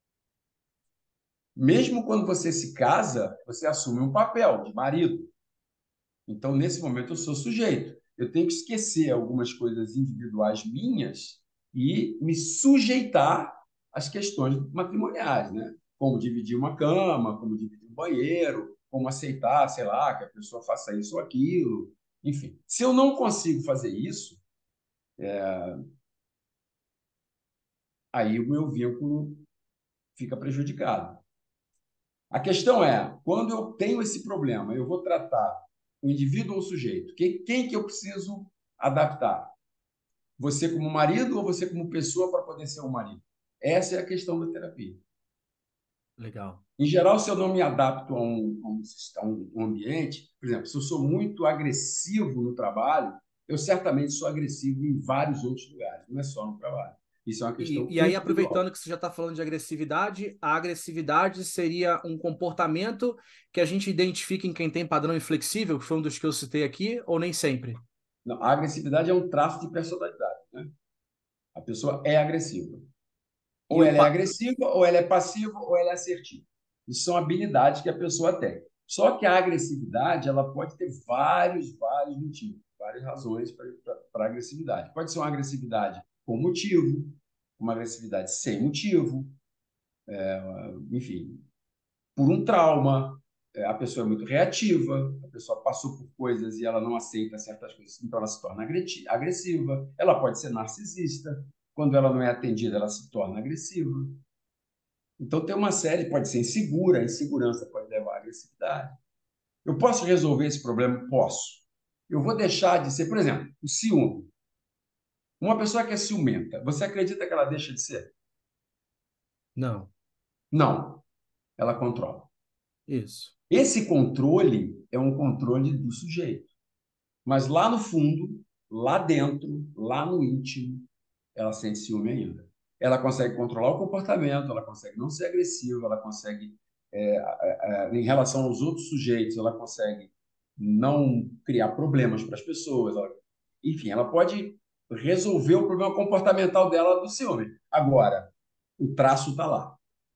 Mesmo quando você se casa, você assume um papel de marido. Então, nesse momento, eu sou sujeito. Eu tenho que esquecer algumas coisas individuais minhas e me sujeitar às questões matrimoniais, né? Como dividir uma cama, como dividir um banheiro, como aceitar, sei lá, que a pessoa faça isso ou aquilo. Enfim, se eu não consigo fazer isso, aí o meu vínculo fica prejudicado. A questão é, quando eu tenho esse problema, eu vou tratar o indivíduo ou o sujeito? Quem que eu preciso adaptar? Você como marido ou você como pessoa para poder ser um marido? Essa é a questão da terapia. Legal. Em geral, se eu não me adapto a um ambiente, por exemplo, se eu sou muito agressivo no trabalho, eu certamente sou agressivo em vários outros lugares, não é só no trabalho. Isso é uma questão E aí, individual. aproveitando que você já está falando de agressividade, a agressividade seria um comportamento que a gente identifica em quem tem padrão inflexível, que foi um dos que eu citei aqui, ou nem sempre? Não, a agressividade é um traço de personalidade, né? A pessoa é agressiva. E Ou o ela é pa... agressiva, ou ela é passiva, ou ela é assertiva. Isso são habilidades que a pessoa tem. Só que a agressividade ela pode ter vários motivos, várias razões para a agressividade. Pode ser uma agressividade com motivo, uma agressividade sem motivo, enfim, por um trauma. A pessoa é muito reativa, a pessoa passou por coisas e ela não aceita certas coisas, então ela se torna agressiva. Ela pode ser narcisista, quando ela não é atendida, ela se torna agressiva. Então, tem uma série, pode ser insegura, a insegurança pode levar à agressividade. Eu posso resolver esse problema? Posso. Eu vou deixar de ser, por exemplo, o ciúme. Uma pessoa que é ciumenta, você acredita que ela deixa de ser? Não, Não, ela controla. isso. Esse controle é um controle do sujeito. Mas lá no fundo, lá dentro, lá no íntimo, ela sente ciúme ainda. Ela consegue controlar o comportamento, ela consegue não ser agressiva, ela consegue, em relação aos outros sujeitos, ela consegue não criar problemas para as pessoas. Enfim, ela pode resolver o problema comportamental dela do ciúme. Agora, o traço está lá,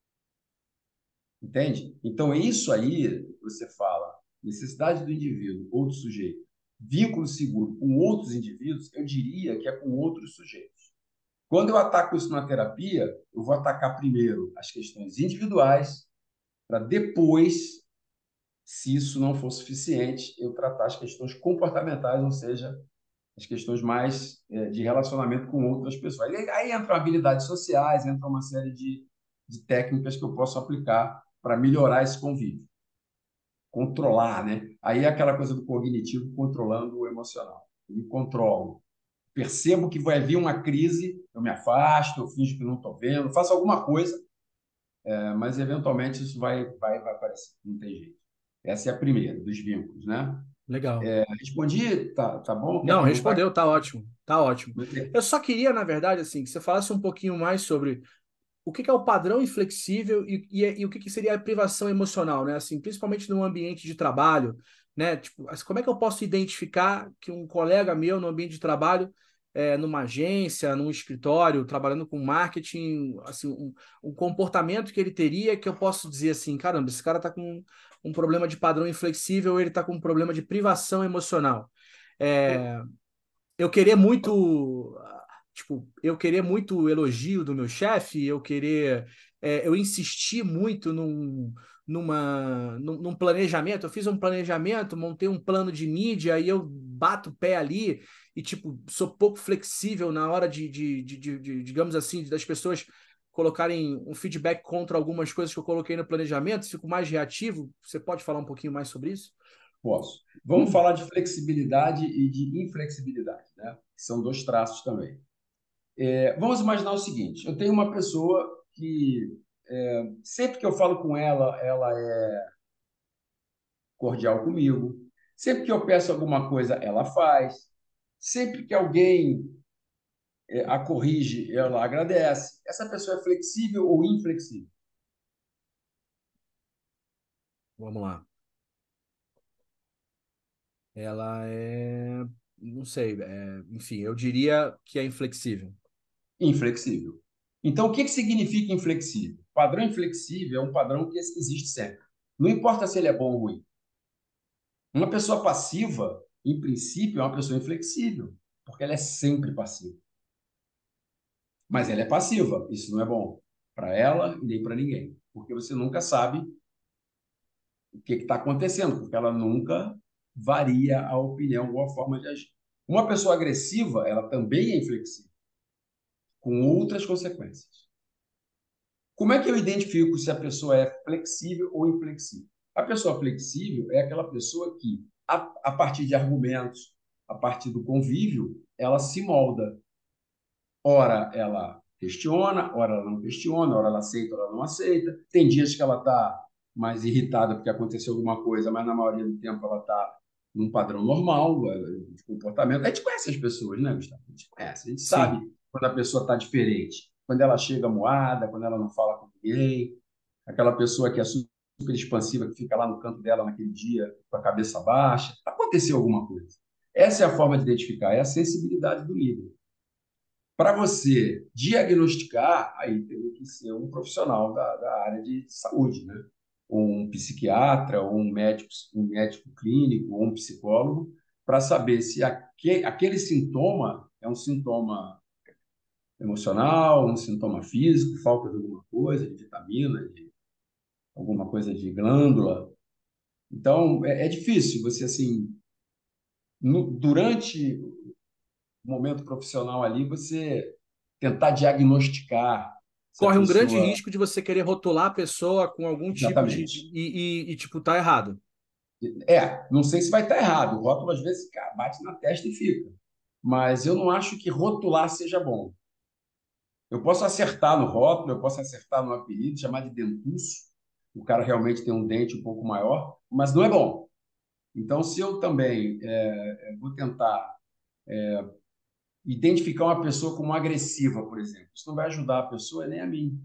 entende? Então, isso aí, você fala, necessidade do indivíduo ou do sujeito, vínculo seguro com outros indivíduos, eu diria que é com outros sujeitos. Quando eu ataco isso na terapia, eu vou atacar primeiro as questões individuais, para depois, se isso não for suficiente, eu tratar as questões comportamentais, ou seja, as questões mais de relacionamento com outras pessoas. Aí entram habilidades sociais, entra uma série de técnicas que eu posso aplicar para melhorar esse convívio. Controlar, né? Aí é aquela coisa do cognitivo controlando o emocional. Eu me controlo, percebo que vai vir uma crise, eu me afasto, eu finjo que não estou vendo, faço alguma coisa, mas eventualmente isso vai aparecer, não tem jeito. Essa é a primeira dos vínculos, né? Legal. Respondi, tá bom? Quer Não, perguntar? respondeu, tá ótimo. Tá ótimo. Você- Eu só queria, na verdade, assim, que você falasse um pouquinho mais sobre o que que é o padrão inflexível e o que que seria a privação emocional, né? Assim, principalmente no ambiente de trabalho, né? Tipo, como é que eu posso identificar que um colega meu no ambiente de trabalho numa agência, num escritório, trabalhando com marketing, assim, um comportamento que ele teria que eu posso dizer assim, caramba, esse cara está com um problema de padrão inflexível, ele está com um problema de privação emocional. É, eu querer muito, tipo, eu querer muito o elogio do meu chefe, eu insistir muito num planejamento. Eu fiz um planejamento, montei um plano de mídia, e eu bato o pé ali e, tipo, sou pouco flexível na hora digamos assim, das pessoas colocarem um feedback contra algumas coisas que eu coloquei no planejamento, fico mais reativo. Você pode falar um pouquinho mais sobre isso? Posso. Vamos falar de flexibilidade e de inflexibilidade, né? Que são dois traços também. Vamos imaginar o seguinte: eu tenho uma pessoa que sempre que eu falo com ela, ela é cordial comigo. Sempre que eu peço alguma coisa, ela faz. Sempre que alguém a corrige, ela agradece. Essa pessoa é flexível ou inflexível? Vamos lá. Ela é, não sei, enfim, eu diria que é inflexível. Inflexível. Então, o que significa inflexível? Padrão inflexível é um padrão que existe sempre. Não importa se ele é bom ou ruim. Uma pessoa passiva, em princípio, é uma pessoa inflexível, porque ela é sempre passiva. Mas ela é passiva, isso não é bom para ela e nem para ninguém, porque você nunca sabe o que está acontecendo, porque ela nunca varia a opinião ou a forma de agir. Uma pessoa agressiva, ela também é inflexível, com outras consequências. Como é que eu identifico se a pessoa é flexível ou inflexível? A pessoa flexível é aquela pessoa que, a partir de argumentos, a partir do convívio, ela se molda. Ora ela questiona, ora ela não questiona, ora ela aceita, ora ela não aceita. Tem dias que ela está mais irritada porque aconteceu alguma coisa, mas na maioria do tempo ela está num padrão normal de comportamento. A gente conhece as pessoas, né, Gustavo? A gente conhece, a gente Sim, sabe quando a pessoa está diferente. Quando ela chega moada, quando ela não fala com ninguém, aquela pessoa que é super expansiva, que fica lá no canto dela naquele dia com a cabeça baixa. Aconteceu alguma coisa. Essa é a forma de identificar, é a sensibilidade do líder. Para você diagnosticar, aí tem que ser um profissional da área de saúde, né? Um psiquiatra, ou um médico clínico, ou um psicólogo, para saber se aquele sintoma é um sintoma emocional, um sintoma físico, falta de alguma coisa, de vitamina, de alguma coisa de glândula. Então, é difícil você, assim, durante o momento profissional ali, você tentar diagnosticar se a corre um grande pessoa. risco de você querer rotular a pessoa com algum tipo de. Exatamente. Tipo, tá errado. Não sei se vai estar errado. O rótulo, às vezes, cara, bate na testa e fica. Mas eu não acho que rotular seja bom. Eu posso acertar no rótulo, eu posso acertar no apelido, chamar de dentuço. O cara realmente tem um dente um pouco maior, mas não é bom. Então, se eu também vou tentar identificar uma pessoa como agressiva, por exemplo, isso não vai ajudar a pessoa nem a mim.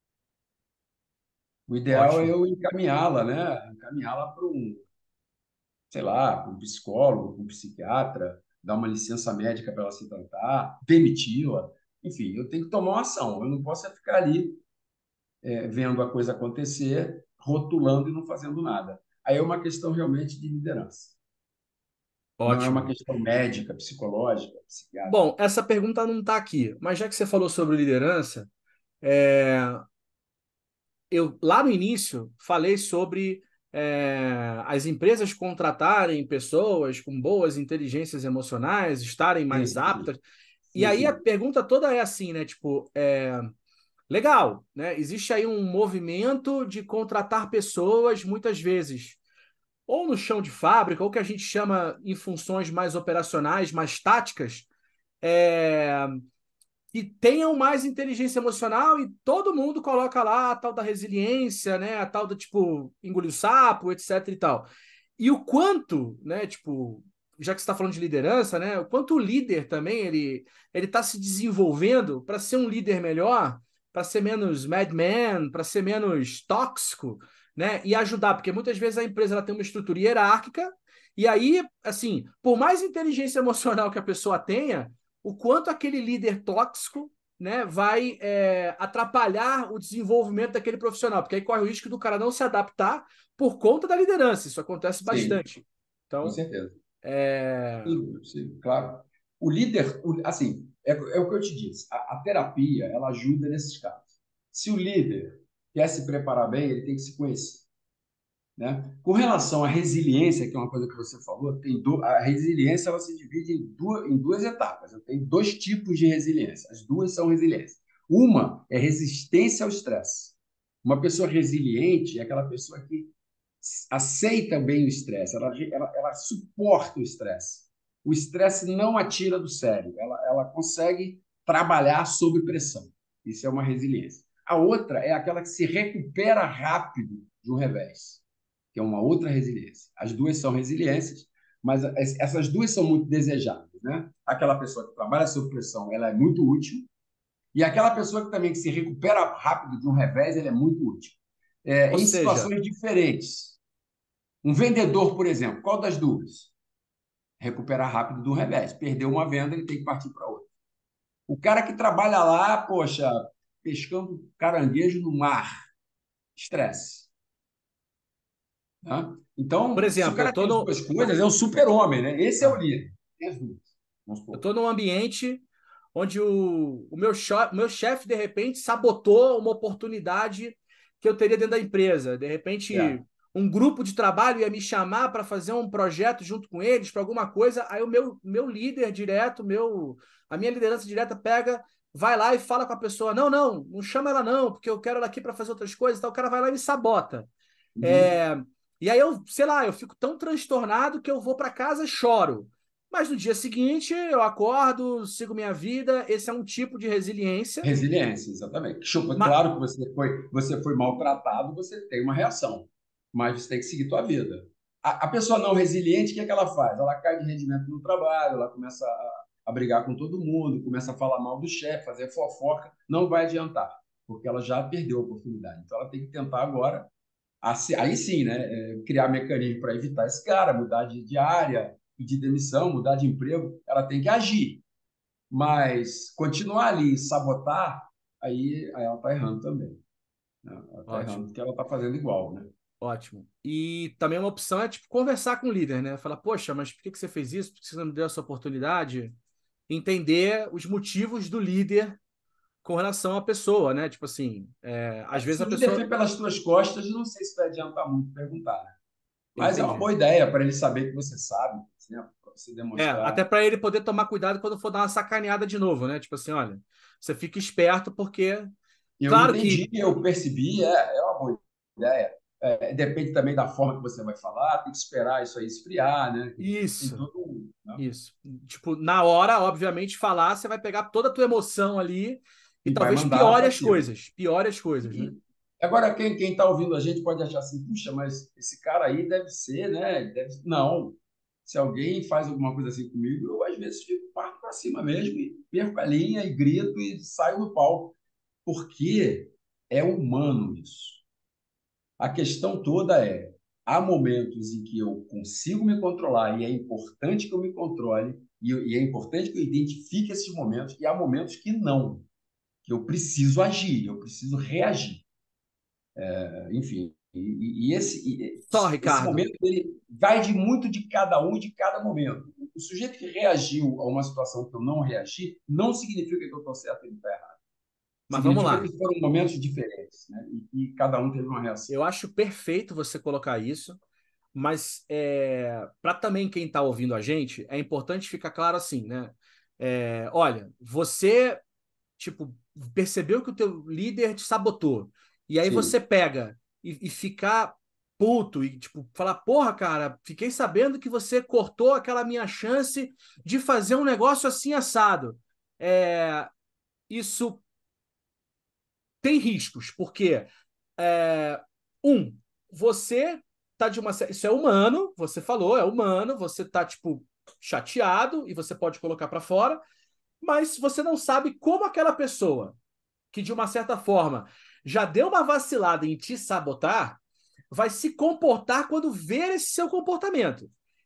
O ideal é Ótimo. eu encaminhá-la, né? Encaminhá-la para um, sei lá, para um psicólogo, para um psiquiatra, dar uma licença médica para ela se tratar, demiti-la. Enfim, eu tenho que tomar uma ação. Eu não posso ficar ali vendo a coisa acontecer, rotulando e não fazendo nada. Aí é uma questão realmente de liderança. Não é uma Ótimo. questão médica, psicológica, psiquiátrica. Bom, essa pergunta não está aqui, mas já que você falou sobre liderança, é, eu lá no início falei sobre as empresas contratarem pessoas com boas inteligências emocionais, estarem Sim, mais sim, sim. aptas. E Sim, aí a sim. pergunta toda é assim, né? Tipo, legal, né? Existe aí um movimento de contratar pessoas muitas vezes ou no chão de fábrica, ou que a gente chama em funções mais operacionais, mais táticas, é, que tenham mais inteligência emocional, e todo mundo coloca lá a tal da resiliência, né? A tal da, tipo, engolir o sapo, etc e tal. E o quanto, né, tipo, já que você está falando de liderança, né, o quanto o líder também ele está se desenvolvendo para ser um líder melhor, para ser menos madman, para ser menos tóxico, né, e ajudar, porque muitas vezes a empresa ela tem uma estrutura hierárquica, e aí, assim, por mais inteligência emocional que a pessoa tenha, o quanto aquele líder tóxico, né, vai atrapalhar o desenvolvimento daquele profissional, porque aí corre o risco do cara não se adaptar por conta da liderança. Isso acontece Sim, bastante. com Então, certeza. é... Sim, sim, claro. O líder, assim, é o que eu te disse, a terapia, ela ajuda nesses casos. Se o líder quer se preparar bem, ele tem que se conhecer, né? Com relação à resiliência, que é uma coisa que você falou, a resiliência ela se divide em duas etapas. Eu tenho dois tipos de resiliência. As duas são resiliência. Uma é resistência ao estresse. Uma pessoa resiliente é aquela pessoa que aceita bem o estresse, ela suporta o estresse. O estresse não a tira do sério, ela consegue trabalhar sob pressão. Isso é uma resiliência. A outra é aquela que se recupera rápido de um revés, que é uma outra resiliência. As duas são resiliências, mas essas duas são muito desejáveis, né? Aquela pessoa que trabalha sob pressão, ela é muito útil, e aquela pessoa que também que se recupera rápido de um revés, ela é muito útil. Ou Em seja, situações diferentes. Um vendedor, por exemplo, qual das duas? Recuperar rápido do revés. Perdeu uma venda, ele tem que partir para outra. O cara que trabalha lá, poxa, pescando caranguejo no mar, estresse. Tá? por Então, se o exemplo, cara tem as duas coisas, é o super-homem, né? Esse é o ah, líder. Tem as duas. Vamos eu supor. tô num ambiente onde o meu chefe, de repente, sabotou uma oportunidade que eu teria dentro da empresa. De repente, Certo. um grupo de trabalho ia me chamar para fazer um projeto junto com eles, para alguma coisa. Aí o meu líder direto, a minha liderança direta pega, vai lá e fala com a pessoa: não, não, não chama ela não, porque eu quero ela aqui para fazer outras coisas. Então o cara vai lá e me sabota. Uhum. É, e aí eu, sei lá, eu fico tão transtornado que eu vou para casa e choro. Mas no dia seguinte eu acordo, sigo minha vida. Esse é um tipo de resiliência. Resiliência, exatamente. Mas, Claro que você foi maltratado, você tem uma reação, mas você tem que seguir tua vida. A pessoa não resiliente, o que é que ela faz? Ela cai de rendimento no trabalho, ela começa a brigar com todo mundo, começa a falar mal do chefe, fazer fofoca, não vai adiantar, porque ela já perdeu a oportunidade. Então ela tem que tentar agora, aí sim, né, criar mecanismo para evitar esse cara, mudar de área, pedir demissão, mudar de emprego, ela tem que agir. Mas continuar ali e sabotar, aí ela está errando também. Né? Ela está errando ótimo, porque ela está fazendo igual, né? ótimo. E também uma opção é tipo conversar com o líder, né? Falar, poxa, mas por que você fez isso? Por que você não me deu essa oportunidade? Entender os motivos do líder com relação à pessoa, né? Tipo assim, às vezes Se a o líder pessoa. for pelas tuas costas, não sei se vai adiantar muito perguntar, né? Mas é uma Entendi. boa ideia para ele saber que você sabe, né? Para você Até demonstrar. para ele poder tomar cuidado quando for dar uma sacaneada de novo, né? Tipo assim, olha, você fica esperto porque, Eu claro entendi, que eu percebi, é uma boa ideia. Depende também da forma que você vai falar, tem que esperar isso aí esfriar, né? Tem isso, todo né? isso. Tipo, na hora, obviamente, falar, você vai pegar toda a tua emoção ali e E vai talvez mandar piore para as cima. coisas. Piore as coisas, né? E agora, quem está ouvindo a gente pode achar assim, puxa, mas esse cara aí deve ser, né? Não. Se alguém faz alguma coisa assim comigo, eu às vezes fico parto para cima mesmo e perco a linha e grito e saio do palco. Porque é humano isso. A questão toda há momentos em que eu consigo me controlar e é importante que eu me controle e é importante que eu identifique esses momentos e há momentos que não, que eu preciso agir, eu preciso reagir. Enfim, Só, esse Ricardo. momento ele vai de muito de cada um e de cada momento. O sujeito que reagiu a uma situação que eu não reagi, não significa que eu estou certo e ele está errado. Mas vamos Significa lá. que foram momentos diferentes, né? E cada um teve uma reação. Eu acho perfeito você colocar isso, mas para também quem está ouvindo a gente, é importante ficar claro assim, né? Olha, você tipo, percebeu que o teu líder te sabotou. E aí você Sim, pega e ficar puto e, tipo, falar, porra, cara, fiquei sabendo que você cortou aquela minha chance de fazer um negócio assim assado. Isso tem riscos, porque, é, um, você tá de uma... Isso é humano, você falou, é humano, você tá, tipo, chateado e você pode colocar para fora, mas você não sabe como aquela pessoa que, de uma certa forma, já deu uma vacilada em te sabotar, vai se comportar quando ver esse seu comportamento.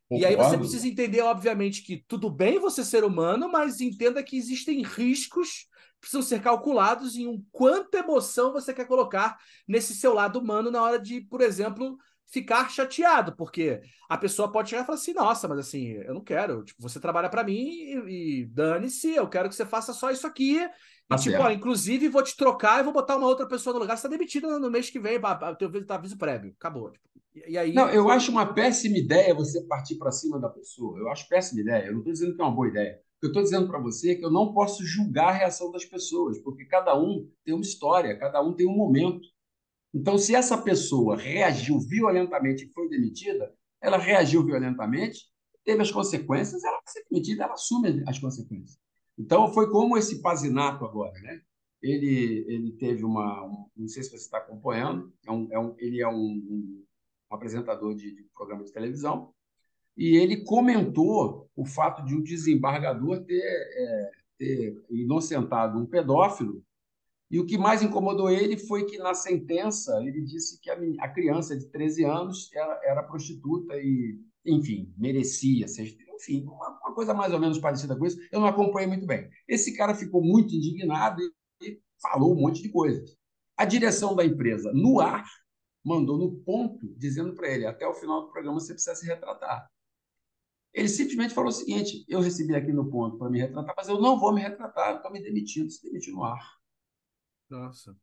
E aí você Concordo. precisa entender, obviamente, que tudo bem você ser humano, mas entenda que existem riscos que precisam ser calculados em um quanta emoção você quer colocar nesse seu lado humano na hora de, por exemplo, ficar chateado, porque a pessoa pode chegar e falar assim, nossa, mas assim, eu não quero, tipo, você trabalha para mim e dane-se, eu quero que você faça só isso aqui, e Tá tipo, ó, certo. inclusive vou te trocar e vou botar uma outra pessoa no lugar, você tá demitido no mês que vem, teu aviso prévio, acabou. Tipo, e Não, aí, eu acho uma péssima ideia você partir para cima da pessoa. Eu acho péssima ideia. Eu não estou dizendo que é uma boa ideia. O que eu estou dizendo para você é que eu não posso julgar a reação das pessoas, porque cada um tem uma história, cada um tem um momento. Então, se essa pessoa reagiu violentamente e foi demitida, ela reagiu violentamente, teve as consequências, ela vai ser demitida, ela assume as consequências. Então, foi como esse Pazinato agora, né? Ele teve não sei se você está acompanhando, ele é um apresentador de programa de televisão, e ele comentou o fato de um desembargador ter inocentado um pedófilo e o que mais incomodou ele foi que, na sentença, ele disse que a criança de 13 anos era prostituta e, enfim, merecia ser. Enfim, uma coisa mais ou menos parecida com isso. Eu não acompanhei muito bem. Esse cara ficou muito indignado e falou um monte de coisas. A direção da empresa, no ar, mandou no ponto, dizendo para ele: até o final do programa você precisa se retratar. Ele simplesmente falou o seguinte: eu recebi aqui no ponto para me retratar, mas eu não vou me retratar, eu estou me demitindo, se demitiu no ar. nossa,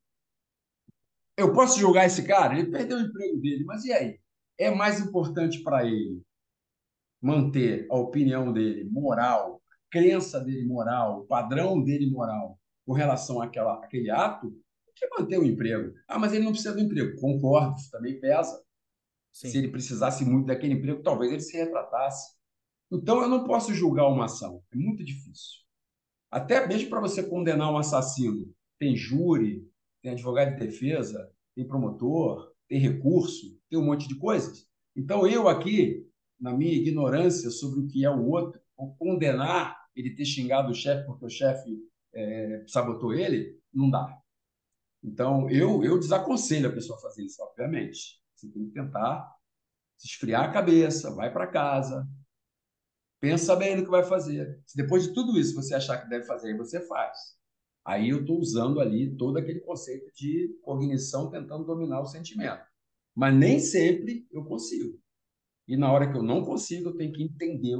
Eu posso julgar esse cara? Ele perdeu o emprego dele, mas e aí? É mais importante para ele manter a opinião dele moral, a crença dele moral, o padrão dele moral com relação àquele ato, do que manter o emprego. Ah, mas ele não precisa do emprego. Concordo, isso também pesa. Se sim. ele precisasse muito daquele emprego, talvez ele se retratasse. Então, eu não posso julgar uma ação. É muito difícil. Até mesmo para você condenar um assassino, tem júri, tem advogado de defesa, tem promotor, tem recurso, tem um monte de coisas. Então, eu aqui, na minha ignorância sobre o que é o outro, vou condenar ele ter xingado o chefe porque o chefe sabotou ele, não dá. Então, eu desaconselho a pessoa a fazer isso, obviamente. Você tem que tentar se esfriar a cabeça, vai para casa, pensa bem no que vai fazer. Se depois de tudo isso você achar que deve fazer, aí você faz. Aí eu estou usando ali todo aquele conceito de cognição tentando dominar o sentimento. Mas nem sempre eu consigo. E na hora que eu não consigo, eu tenho que entender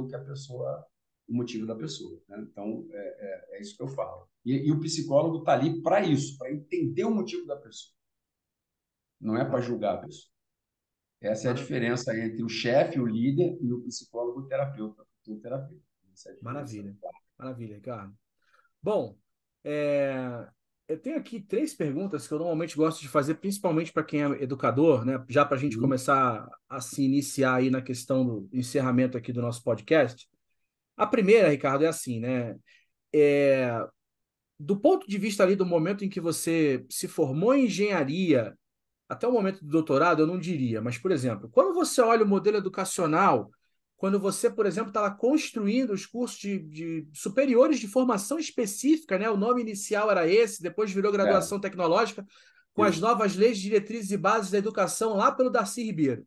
o motivo da pessoa. Né? Então, é isso que eu falo. E o psicólogo está ali para isso, para entender o motivo da pessoa. Não é para julgar a pessoa. Essa é a Mara- diferença entre o chefe, o líder, e o psicólogo, o terapeuta. Essa é a diferença. Maravilha. Maravilha, Ricardo. Bom, é, eu tenho aqui três perguntas que eu normalmente gosto de fazer, principalmente para quem é educador, né? Já para a gente Uhum. começar a se iniciar aí na questão do encerramento aqui do nosso podcast. A primeira, Ricardo, é assim, né? É, do ponto de vista ali do momento em que você se formou em engenharia até o momento do doutorado, eu não diria, mas, por exemplo, quando você olha o modelo educacional, quando você, por exemplo, está lá construindo os cursos de superiores de formação específica, né? O nome inicial era esse, depois virou É, graduação tecnológica, com as isso. novas leis, diretrizes e bases da educação lá pelo Darcy Ribeiro.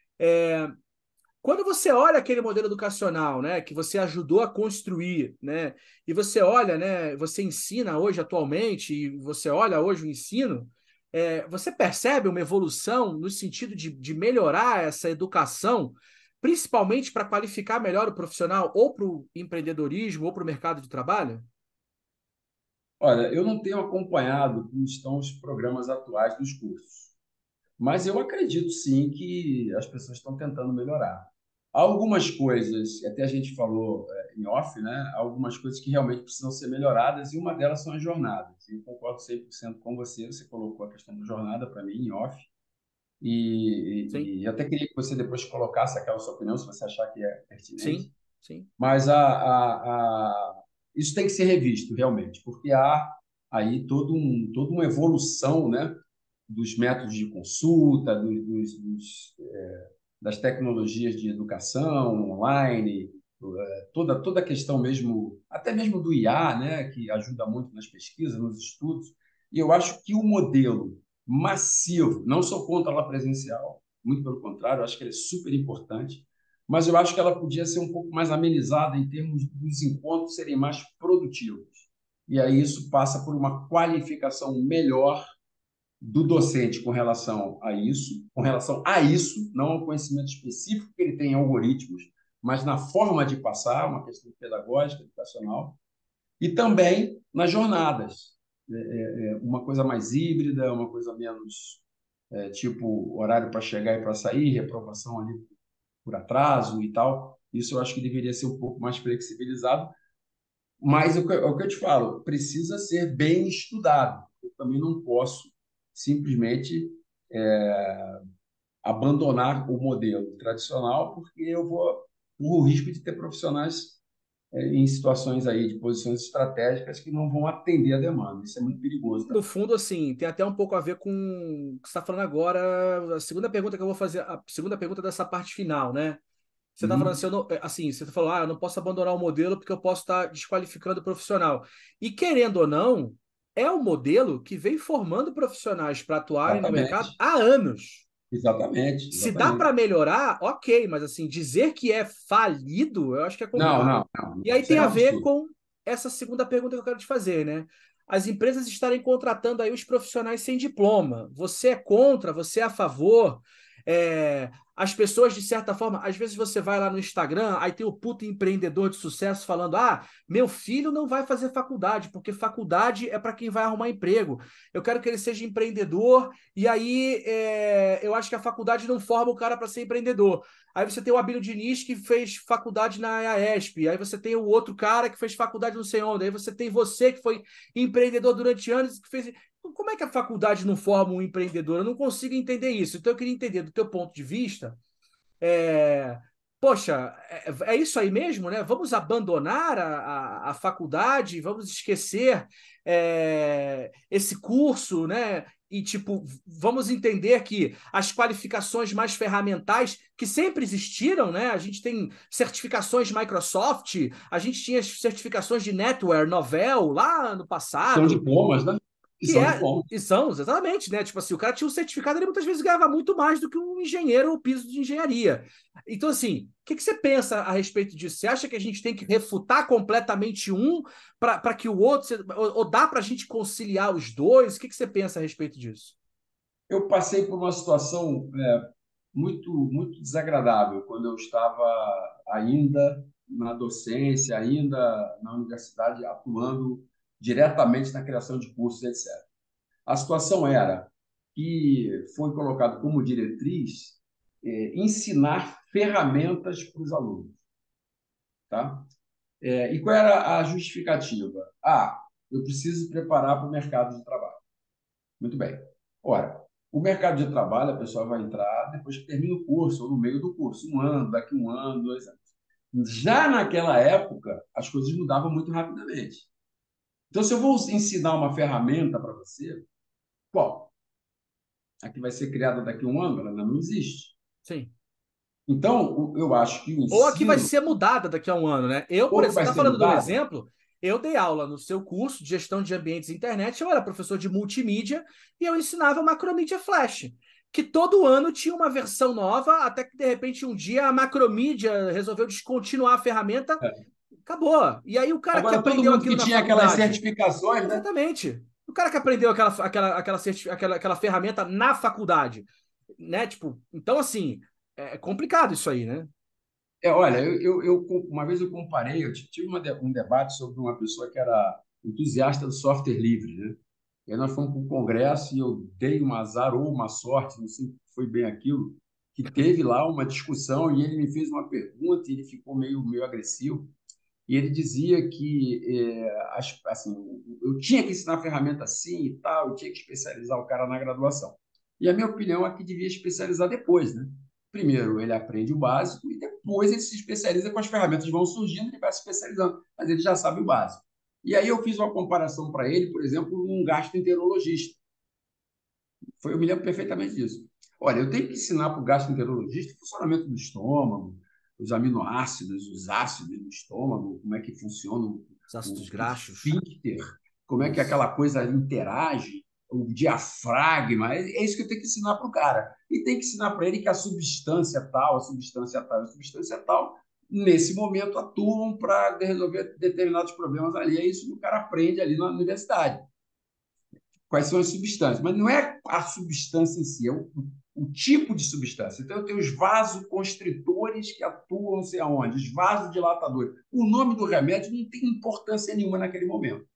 Quando você olha aquele modelo educacional, né, que você ajudou a construir, né, e você olha, né, você ensina hoje atualmente, e você olha hoje o ensino, você percebe uma evolução no sentido de melhorar essa educação, principalmente para qualificar melhor o profissional, ou para o empreendedorismo, ou para o mercado de trabalho? Olha, eu não tenho acompanhado como estão os programas atuais dos cursos, mas eu acredito sim que as pessoas estão tentando melhorar. Há algumas coisas, até a gente falou em off, né? Há algumas coisas que realmente precisam ser melhoradas e uma delas são as jornadas. E eu concordo 100% com você, você colocou a questão da jornada para mim em off. Sim, E até queria que você depois colocasse aquela sua opinião, se você achar que é sim, pertinente. sim. Mas isso tem que ser revisto, realmente, porque há aí toda uma evolução, né, dos métodos de consulta, das tecnologias de educação online, toda a questão mesmo, até mesmo do IA, né, que ajuda muito nas pesquisas, nos estudos. E eu acho que o modelo massivo, não sou contra a aula presencial, muito pelo contrário, eu acho que ele é super importante, mas eu acho que ela podia ser um pouco mais amenizada em termos dos encontros serem mais produtivos. E aí isso passa por uma qualificação melhor do docente com relação a isso, não ao conhecimento específico que ele tem em algoritmos, mas na forma de passar, uma questão pedagógica, educacional, e também nas jornadas. Uma coisa mais híbrida, uma coisa menos tipo horário para chegar e para sair, reprovação ali por atraso e tal. Isso eu acho que deveria ser um pouco mais flexibilizado, mas é o que eu te falo, precisa ser bem estudado. Eu também não posso simplesmente abandonar o modelo tradicional, porque eu vou corro o risco de ter profissionais em situações aí de posições estratégicas que não vão atender a demanda. Isso é muito perigoso No também. fundo, assim, tem até um pouco a ver com o que você está falando agora. A segunda pergunta que eu vou fazer, a segunda pergunta dessa parte final, né? Você está falando assim, Uhum. assim, você falou, eu não posso abandonar o modelo porque eu posso estar desqualificando o profissional. E querendo ou não, é o modelo que vem formando profissionais para atuarem no mercado Exatamente, há anos. exatamente, Se dá para exatamente. melhorar, ok, mas assim, dizer que é falido, eu acho que é Não, complicado. não, não, E não. aí tem Seria um a ver absurdo. com essa segunda pergunta que eu quero te fazer, né? As empresas estarem contratando aí os profissionais sem diploma. Você é contra? Você é a favor? As pessoas, de certa forma, às vezes você vai lá no Instagram, aí tem o puto empreendedor de sucesso falando: meu filho não vai fazer faculdade, porque faculdade é para quem vai arrumar emprego. Eu quero que ele seja empreendedor e aí eu acho que a faculdade não forma o cara para ser empreendedor. Aí você tem o Abílio Diniz que fez faculdade na EASP. Aí você tem o outro cara que fez faculdade não sei onde. Aí você tem você que foi empreendedor durante anos que fez. Como é que a faculdade não forma um empreendedor? Eu não consigo entender isso. Então eu queria entender do teu ponto de vista é, poxa, é isso aí mesmo, né? Vamos abandonar a faculdade, vamos esquecer esse curso, né? E, tipo, vamos entender que as qualificações mais ferramentais que sempre existiram, né? A gente tem certificações Microsoft, a gente tinha as certificações de Netware, Novell, lá no São passado, diplomas, né? Que que são é, diplomas. e são, exatamente, né? Tipo assim, o cara tinha um certificado, ele muitas vezes ganhava muito mais do que um engenheiro ou piso de engenharia. Então, assim, o que você pensa a respeito disso? Você acha que a gente tem que refutar completamente um para que o outro, ou dá para a gente conciliar os dois? O que você pensa a respeito disso? Eu passei por uma situação muito desagradável quando eu estava ainda na docência, ainda na universidade, atuando diretamente na criação de cursos, etc. A situação era que foi colocado como diretriz ensinar ferramentas para os alunos, tá? E qual era a justificativa? Eu preciso preparar para o mercado de trabalho. Muito bem. Ora, o mercado de trabalho, a pessoa vai entrar depois que termina o curso, ou no meio do curso, um ano, daqui um ano, 2 anos. Já naquela época, as coisas mudavam muito rapidamente. Então, se eu vou ensinar uma ferramenta para você, qual? A que vai ser criada daqui a um ano, ela ainda não existe. Sim. Então, eu acho que o Ou a que vai ensino, ser mudada daqui a um ano, né? Eu, por ou que exemplo, você vai está ser falando de um mudada, exemplo. Eu dei aula no seu curso de gestão de ambientes e internet, eu era professor de multimídia e eu ensinava macromídia flash, que todo ano tinha uma versão nova, até que de repente um dia a macromídia resolveu descontinuar a ferramenta, acabou. E aí o cara que agora todo aprendeu mundo aquilo que na tinha aquelas faculdade, certificações, né? exatamente. O cara que aprendeu aquela ferramenta na faculdade, né? Tipo, então assim, é complicado isso aí, né? Olha, uma vez eu comparei, eu tive um debate sobre uma pessoa que era entusiasta do software livre, né? E aí nós fomos para o congresso e eu dei um azar ou uma sorte, não sei se foi bem aquilo, que teve lá uma discussão e ele me fez uma pergunta e ele ficou meio agressivo. E ele dizia que assim, eu tinha que ensinar a ferramenta assim e tal, eu tinha que especializar o cara na graduação. E a minha opinião é que devia especializar depois, né? Primeiro ele aprende o básico e depois ele se especializa com as ferramentas que vão surgindo, ele vai se especializando, mas ele já sabe o básico. E aí eu fiz uma comparação para ele, por exemplo, num gastroenterologista. Eu me lembro perfeitamente disso. Olha, eu tenho que ensinar para o gastroenterologista o funcionamento do estômago, os aminoácidos, os ácidos do estômago, como é que funciona Os ácidos o graxos. esfíncter, como é que Isso. aquela coisa interage. o diafragma. É isso que eu tenho que ensinar para o cara. E tem que ensinar para ele que a substância tal, a substância tal, a substância tal, nesse momento atuam para resolver determinados problemas ali. É isso que o cara aprende ali na universidade. Quais são as substâncias? Mas não é a substância em si, é o tipo de substância. Então, eu tenho os vasoconstritores que atuam não sei aonde, os vasodilatadores. O nome do remédio não tem importância nenhuma naquele momento.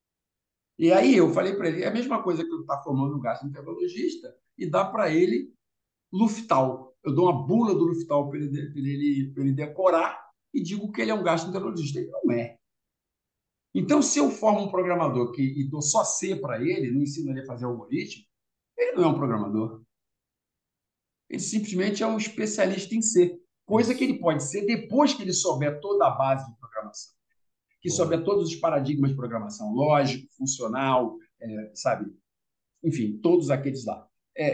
E aí eu falei para ele, é a mesma coisa que eu estou formando um gastroenterologista e dá para ele Luftal. Eu dou uma bula do Luftal para ele decorar e digo que ele é um gastroenterologista. Ele não é. Então, se eu formo um programador e dou só C para ele, não ensino ele a fazer algoritmo, ele não é um programador. Ele simplesmente é um especialista em C. Coisa que Isso. ele pode ser depois que ele souber toda a base de programação. Que Boa. souber todos os paradigmas de programação, lógico, funcional, sabe? Enfim, todos aqueles lá.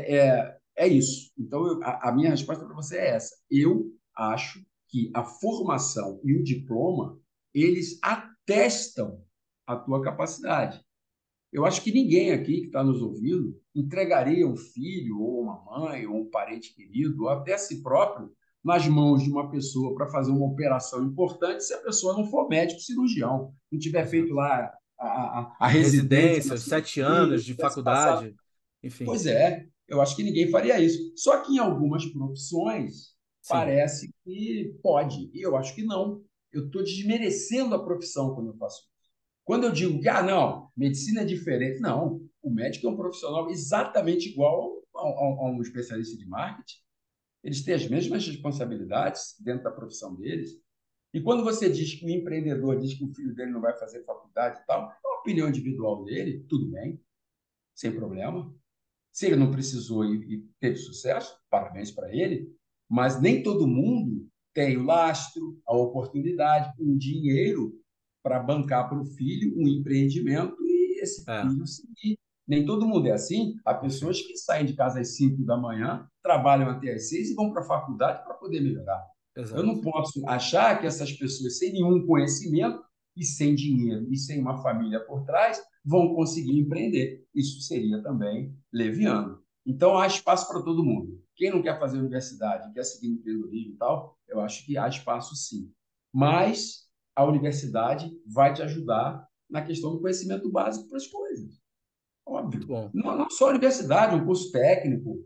É isso. Então, a minha resposta para você é essa. Eu acho que a formação e o diploma, eles atestam a tua capacidade. Eu acho que ninguém aqui que está nos ouvindo entregaria um filho, ou uma mãe, ou um parente querido, ou até si próprio, nas mãos de uma pessoa para fazer uma operação importante se a pessoa não for médico cirurgião, não tiver feito Exato. lá a residência Residência, na os 7 cirurgia, anos de tivesse passado. faculdade, enfim. Pois é, eu acho que ninguém faria isso. Só que em algumas profissões Sim. parece que pode, e eu acho que não. Eu estou desmerecendo a profissão quando eu faço isso. Quando eu digo que, não, medicina é diferente, não. O médico é um profissional exatamente igual a um especialista de marketing. Eles têm as mesmas responsabilidades dentro da profissão deles. E quando você diz que o empreendedor diz que o filho dele não vai fazer faculdade e tal, é uma opinião individual dele, tudo bem, sem problema. Se ele não precisou e teve sucesso, parabéns para ele, mas nem todo mundo tem o lastro, a oportunidade, o dinheiro para bancar para o filho um empreendimento e esse É, filho seguir. Nem todo mundo é assim. Há pessoas perfeito. que saem de casa às 5 da manhã, trabalham até às 6 e vão para a faculdade para poder melhorar. Eu Exato. não posso achar que essas pessoas, sem nenhum conhecimento e sem dinheiro e sem uma família por trás, vão conseguir empreender. Isso seria também leviano. Então, há espaço para todo mundo. Quem não quer fazer universidade, quer seguir empreendedorismo e tal, eu acho que há espaço sim. Mas a universidade vai te ajudar na questão do conhecimento básico para as coisas. Muito Óbvio. bom. Não só a universidade, um curso técnico,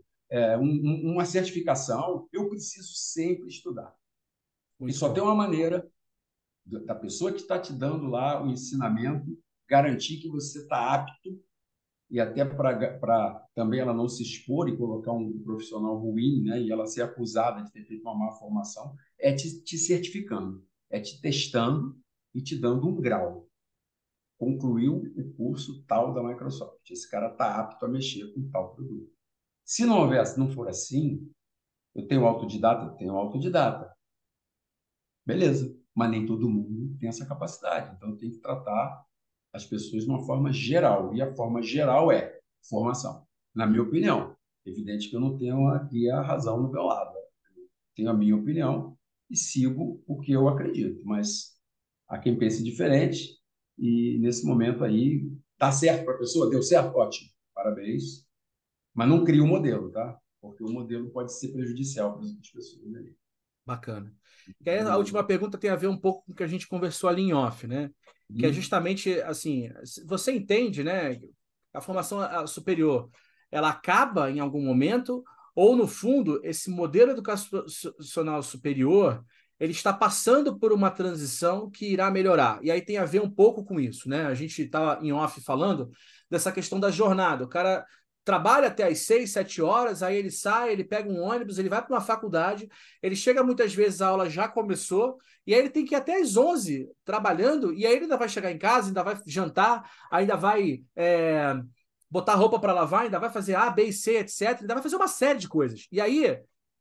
uma certificação. Eu preciso sempre estudar. E Muito só tem bom. uma maneira da pessoa que está te dando lá o ensinamento garantir que você está apto e até para também ela não se expor e colocar um profissional ruim, né, e ela ser acusada de ter feito uma má formação, é te certificando, é te testando e te dando um grau. Concluiu o curso tal da Microsoft. Esse cara está apto a mexer com tal produto. Se não houvesse, não for assim, eu tenho autodidata, tenho autodidata. Beleza, mas nem todo mundo tem essa capacidade. Então, tem que tratar as pessoas de uma forma geral. E a forma geral é formação, na minha opinião. Evidente que eu não tenho aqui a razão no meu lado. Tenho a minha opinião e sigo o que eu acredito. Mas há quem pense diferente e, nesse momento aí, tá certo para a pessoa? Deu certo? Ótimo. Parabéns. Mas não cria um modelo, tá? Porque o modelo pode ser prejudicial para as outras pessoas ali. Bacana. E aí a última Então, pergunta tem a ver um pouco com o que a gente conversou ali em off, né? Que é justamente assim, você entende, né? A formação superior, ela acaba em algum momento, ou no fundo, esse modelo educacional superior, ele está passando por uma transição que irá melhorar. E aí tem a ver um pouco com isso, né? A gente estava em off falando dessa questão da jornada. O cara trabalha até às 6, 7 horas, aí ele sai, ele pega um ônibus, ele vai para uma faculdade, ele chega muitas vezes, a aula já começou, e aí ele tem que ir até às 11 trabalhando, e aí ele ainda vai chegar em casa, ainda vai jantar, ainda vai botar roupa para lavar, ainda vai fazer A, B e C, etc. Ainda vai fazer uma série de coisas. E aí,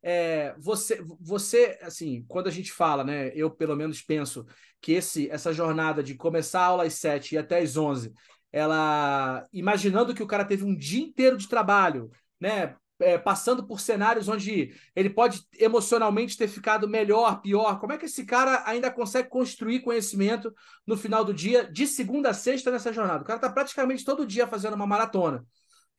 você, assim, quando a gente fala, né, eu pelo menos penso que essa jornada de começar a aula às 7 e até às 11, ela, imaginando que o cara teve um dia inteiro de trabalho, né, passando por cenários onde ele pode emocionalmente ter ficado melhor, pior. Como é que esse cara ainda consegue construir conhecimento no final do dia, de segunda a sexta, nessa jornada? O cara está praticamente todo dia fazendo uma maratona.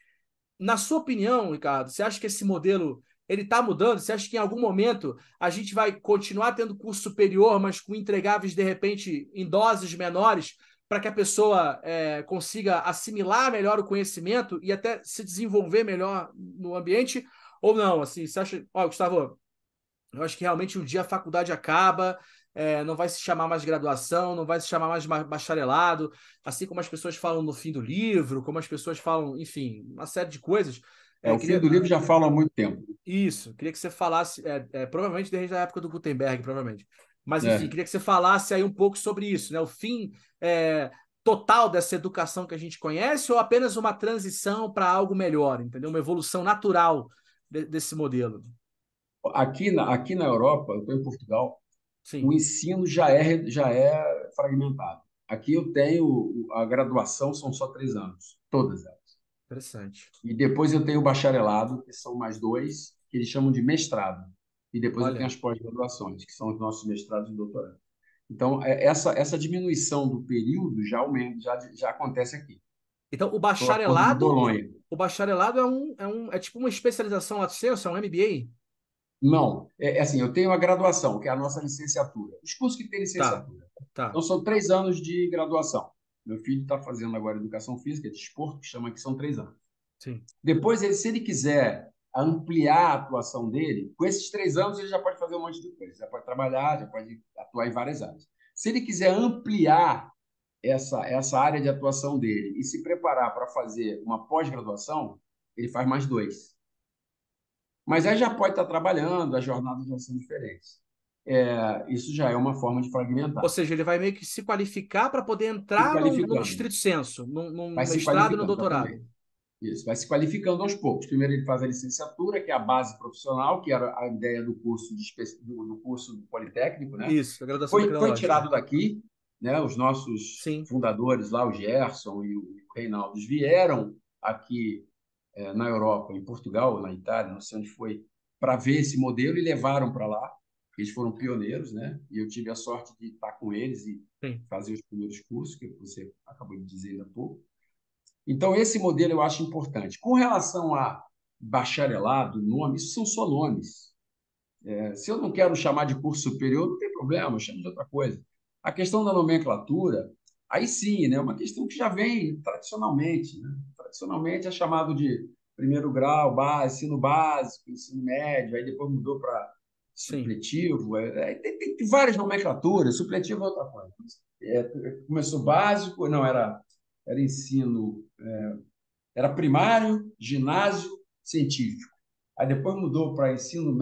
Na sua opinião, Ricardo, você acha que esse modelo ele está mudando? Você acha que em algum momento a gente vai continuar tendo curso superior, mas com entregáveis, de repente, em doses menores, para que a pessoa consiga assimilar melhor o conhecimento e até se desenvolver melhor no ambiente? Ou não? Assim, você acha... Ó, Gustavo, eu acho que realmente um dia a faculdade acaba, não vai se chamar mais graduação, não vai se chamar mais bacharelado, assim como as pessoas falam no fim do livro, como as pessoas falam, enfim, uma série de coisas. O fim Queria do livro já fala há muito tempo. isso, queria que você falasse, provavelmente desde a época do Gutenberg, provavelmente. Mas, enfim, É. queria que você falasse aí um pouco sobre isso, né? O fim total dessa educação que a gente conhece ou apenas uma transição para algo melhor, entendeu? Uma evolução natural desse modelo. Aqui na Europa, eu estou em Portugal, o Sim, ensino já é fragmentado. Aqui eu tenho a graduação, são só 3 anos, todas elas. interessante. E depois eu tenho o bacharelado, que são mais dois, que eles chamam de mestrado. E depois eu tenho Olha. as pós-graduações, que são os nossos mestrados e doutorados. Então, essa diminuição do período já aumenta, já acontece aqui, Então, pelo Acordo de Bolonha. o bacharelado é tipo uma especialização lato sensu, é um MBA? Não, é assim, eu tenho a graduação, que é a nossa licenciatura. Os cursos que têm Tá, licenciatura. Então, tá, são 3 anos de graduação. Meu filho está fazendo agora educação física, desporto, que chama que são 3 anos. sim, Depois, se ele quiser ampliar a atuação dele, com esses 3 anos ele já pode fazer um monte de coisa. Já pode trabalhar, já pode atuar em várias áreas. Se ele quiser ampliar essa área de atuação dele e se preparar para fazer uma pós-graduação, ele faz mais 2. Mas aí já pode estar trabalhando, as jornadas já são diferentes. Isso já é uma forma de ou fragmentar. seja, ele vai meio que se qualificar para poder Se entrar num qualificando, estrito sensu, num vai se mestrado e no qualificando, doutorado. exatamente. Isso, vai se qualificando aos poucos. Primeiro ele faz a licenciatura, que é a base profissional, que era a ideia do curso do curso politécnico, né? Isso, a graduação Foi tecnológica. tirado daqui, né? Os nossos Sim, fundadores lá, o Gerson e o Reinaldo, vieram aqui na Europa, em Portugal, na Itália, não sei onde foi, para ver esse modelo e levaram para lá. Eles foram pioneiros, né? E eu tive a sorte de estar com eles e sim. fazer os primeiros cursos, que você acabou de dizer ainda há pouco. Então, esse modelo eu acho importante. Com relação a bacharelado, nome, isso são só nomes. Se eu não quero chamar de curso superior, não tem problema, eu chamo de outra coisa. A questão da nomenclatura, aí sim, né, é uma questão que já vem tradicionalmente. Né? Tradicionalmente é chamado de primeiro grau, ensino básico, ensino médio, aí depois mudou para Sim. supletivo. Tem várias nomenclaturas, supletivo é outra coisa. Começou básico, não, era ensino, era primário, ginásio, científico. Aí depois mudou para ensino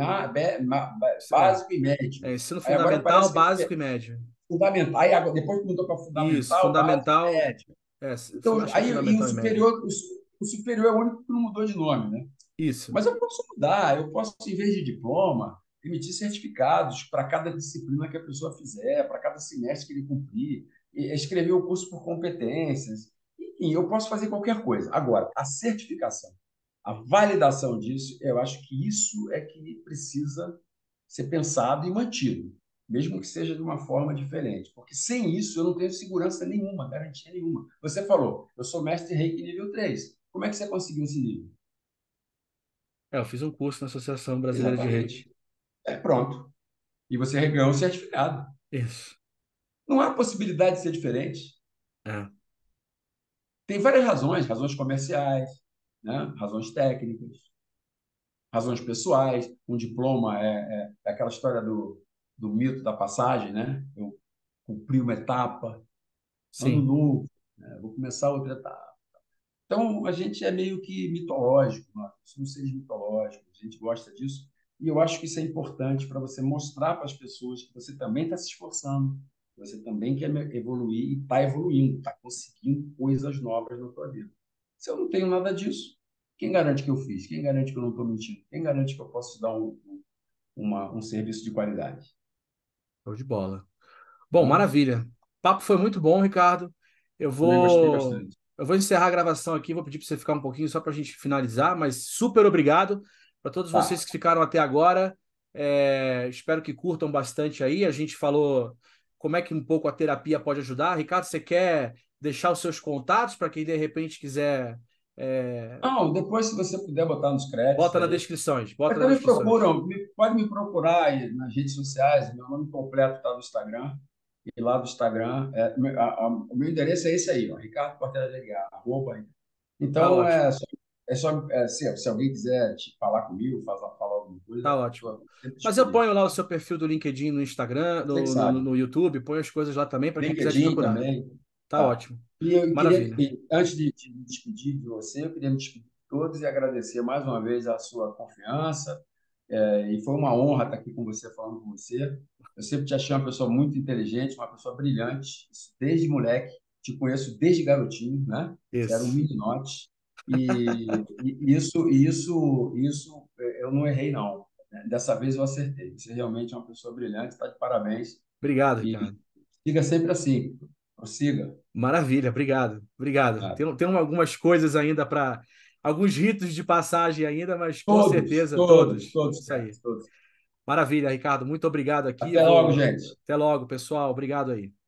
É, básico e médio. ensino Aí agora fundamental, parece que básico e médio. fundamental. Aí depois mudou para Isso, fundamental, básico e fundamental. médio. Então, Acho que é aí e fundamental e médio. o superior é o único que não mudou de nome, né? Isso. Mas eu posso mudar, eu posso, em vez de diploma, emitir certificados para cada disciplina que a pessoa fizer, para cada semestre que ele cumprir, e escrever o curso por competências. Enfim, eu posso fazer qualquer coisa. Agora, a certificação, a validação disso, eu acho que isso é que precisa ser pensado e mantido, mesmo que seja de uma forma diferente. Porque sem isso eu não tenho segurança nenhuma, garantia nenhuma. Você falou, eu sou mestre Reiki nível 3. Como é que você conseguiu esse nível? Eu fiz um curso na Associação Brasileira de Reiki. Exatamente. Pronto. E você ganhou um certificado. Isso. Não há possibilidade de ser diferente. É. Tem várias razões, razões comerciais, né? Razões técnicas, razões pessoais. Um diploma é aquela história do mito da passagem, né? Eu cumpri uma etapa, ano Sim. novo, né? Vou começar outra etapa. Então, a gente é meio que mitológico, nós somos seres mitológicos, a gente gosta disso. E eu acho que isso é importante para você mostrar para as pessoas que você também está se esforçando, que você também quer evoluir e está evoluindo, está conseguindo coisas novas na sua vida. Se eu não tenho nada disso, quem garante que eu fiz? Quem garante que eu não estou mentindo? Quem garante que eu posso te dar um serviço de qualidade? Show de bola. Bom, Tá? maravilha. O papo foi muito bom, Ricardo. Eu Também gostei vou, bastante. eu vou encerrar a gravação aqui, vou pedir para você ficar um pouquinho só para a gente finalizar, mas super obrigado para todos vocês Tá. que ficaram até agora. Espero que curtam bastante aí. A gente falou como é que um pouco a terapia pode ajudar. Ricardo, você quer deixar os seus contatos para quem de repente quiser Não, depois, se você puder botar nos créditos Bota nas aí. descrições, bota Até nas me descrições. procuram, pode me procurar aí nas redes sociais. Meu nome completo está no Instagram. E lá do Instagram, o meu endereço é esse aí, ó, Ricardo Portela de Aguiar, arroba. Tá Então, ótimo, se alguém quiser falar comigo, falar alguma tá coisa, ótimo. estou sempre Mas eu disponível. ponho lá o seu perfil do LinkedIn no Instagram, Você que no sabe. YouTube, ponho as coisas lá também para quem quiser te LinkedIn procurar. também. Tá Tá. ótimo. E eu queria, Maravilha. antes de me despedir de você, eu queria me despedir de todos e agradecer mais uma vez a sua confiança. E foi uma honra estar aqui com você, falando com você. Eu sempre te achei uma pessoa muito inteligente, uma pessoa brilhante, isso desde moleque. Te conheço desde garotinho, né? Você era um Isso. meninote. E eu não errei, não. Dessa vez eu acertei. Você realmente é uma pessoa brilhante, está de parabéns. Obrigado, E Ricardo. siga sempre assim. Prossiga. Maravilha, obrigado. Obrigado. Nada. Tem algumas coisas ainda para. Alguns ritos de passagem ainda, mas com Todos, certeza, todos, todos. todos Isso aí. certos, todos. Maravilha, Ricardo. Muito obrigado aqui. Até logo, gente. Até logo, pessoal. Obrigado aí.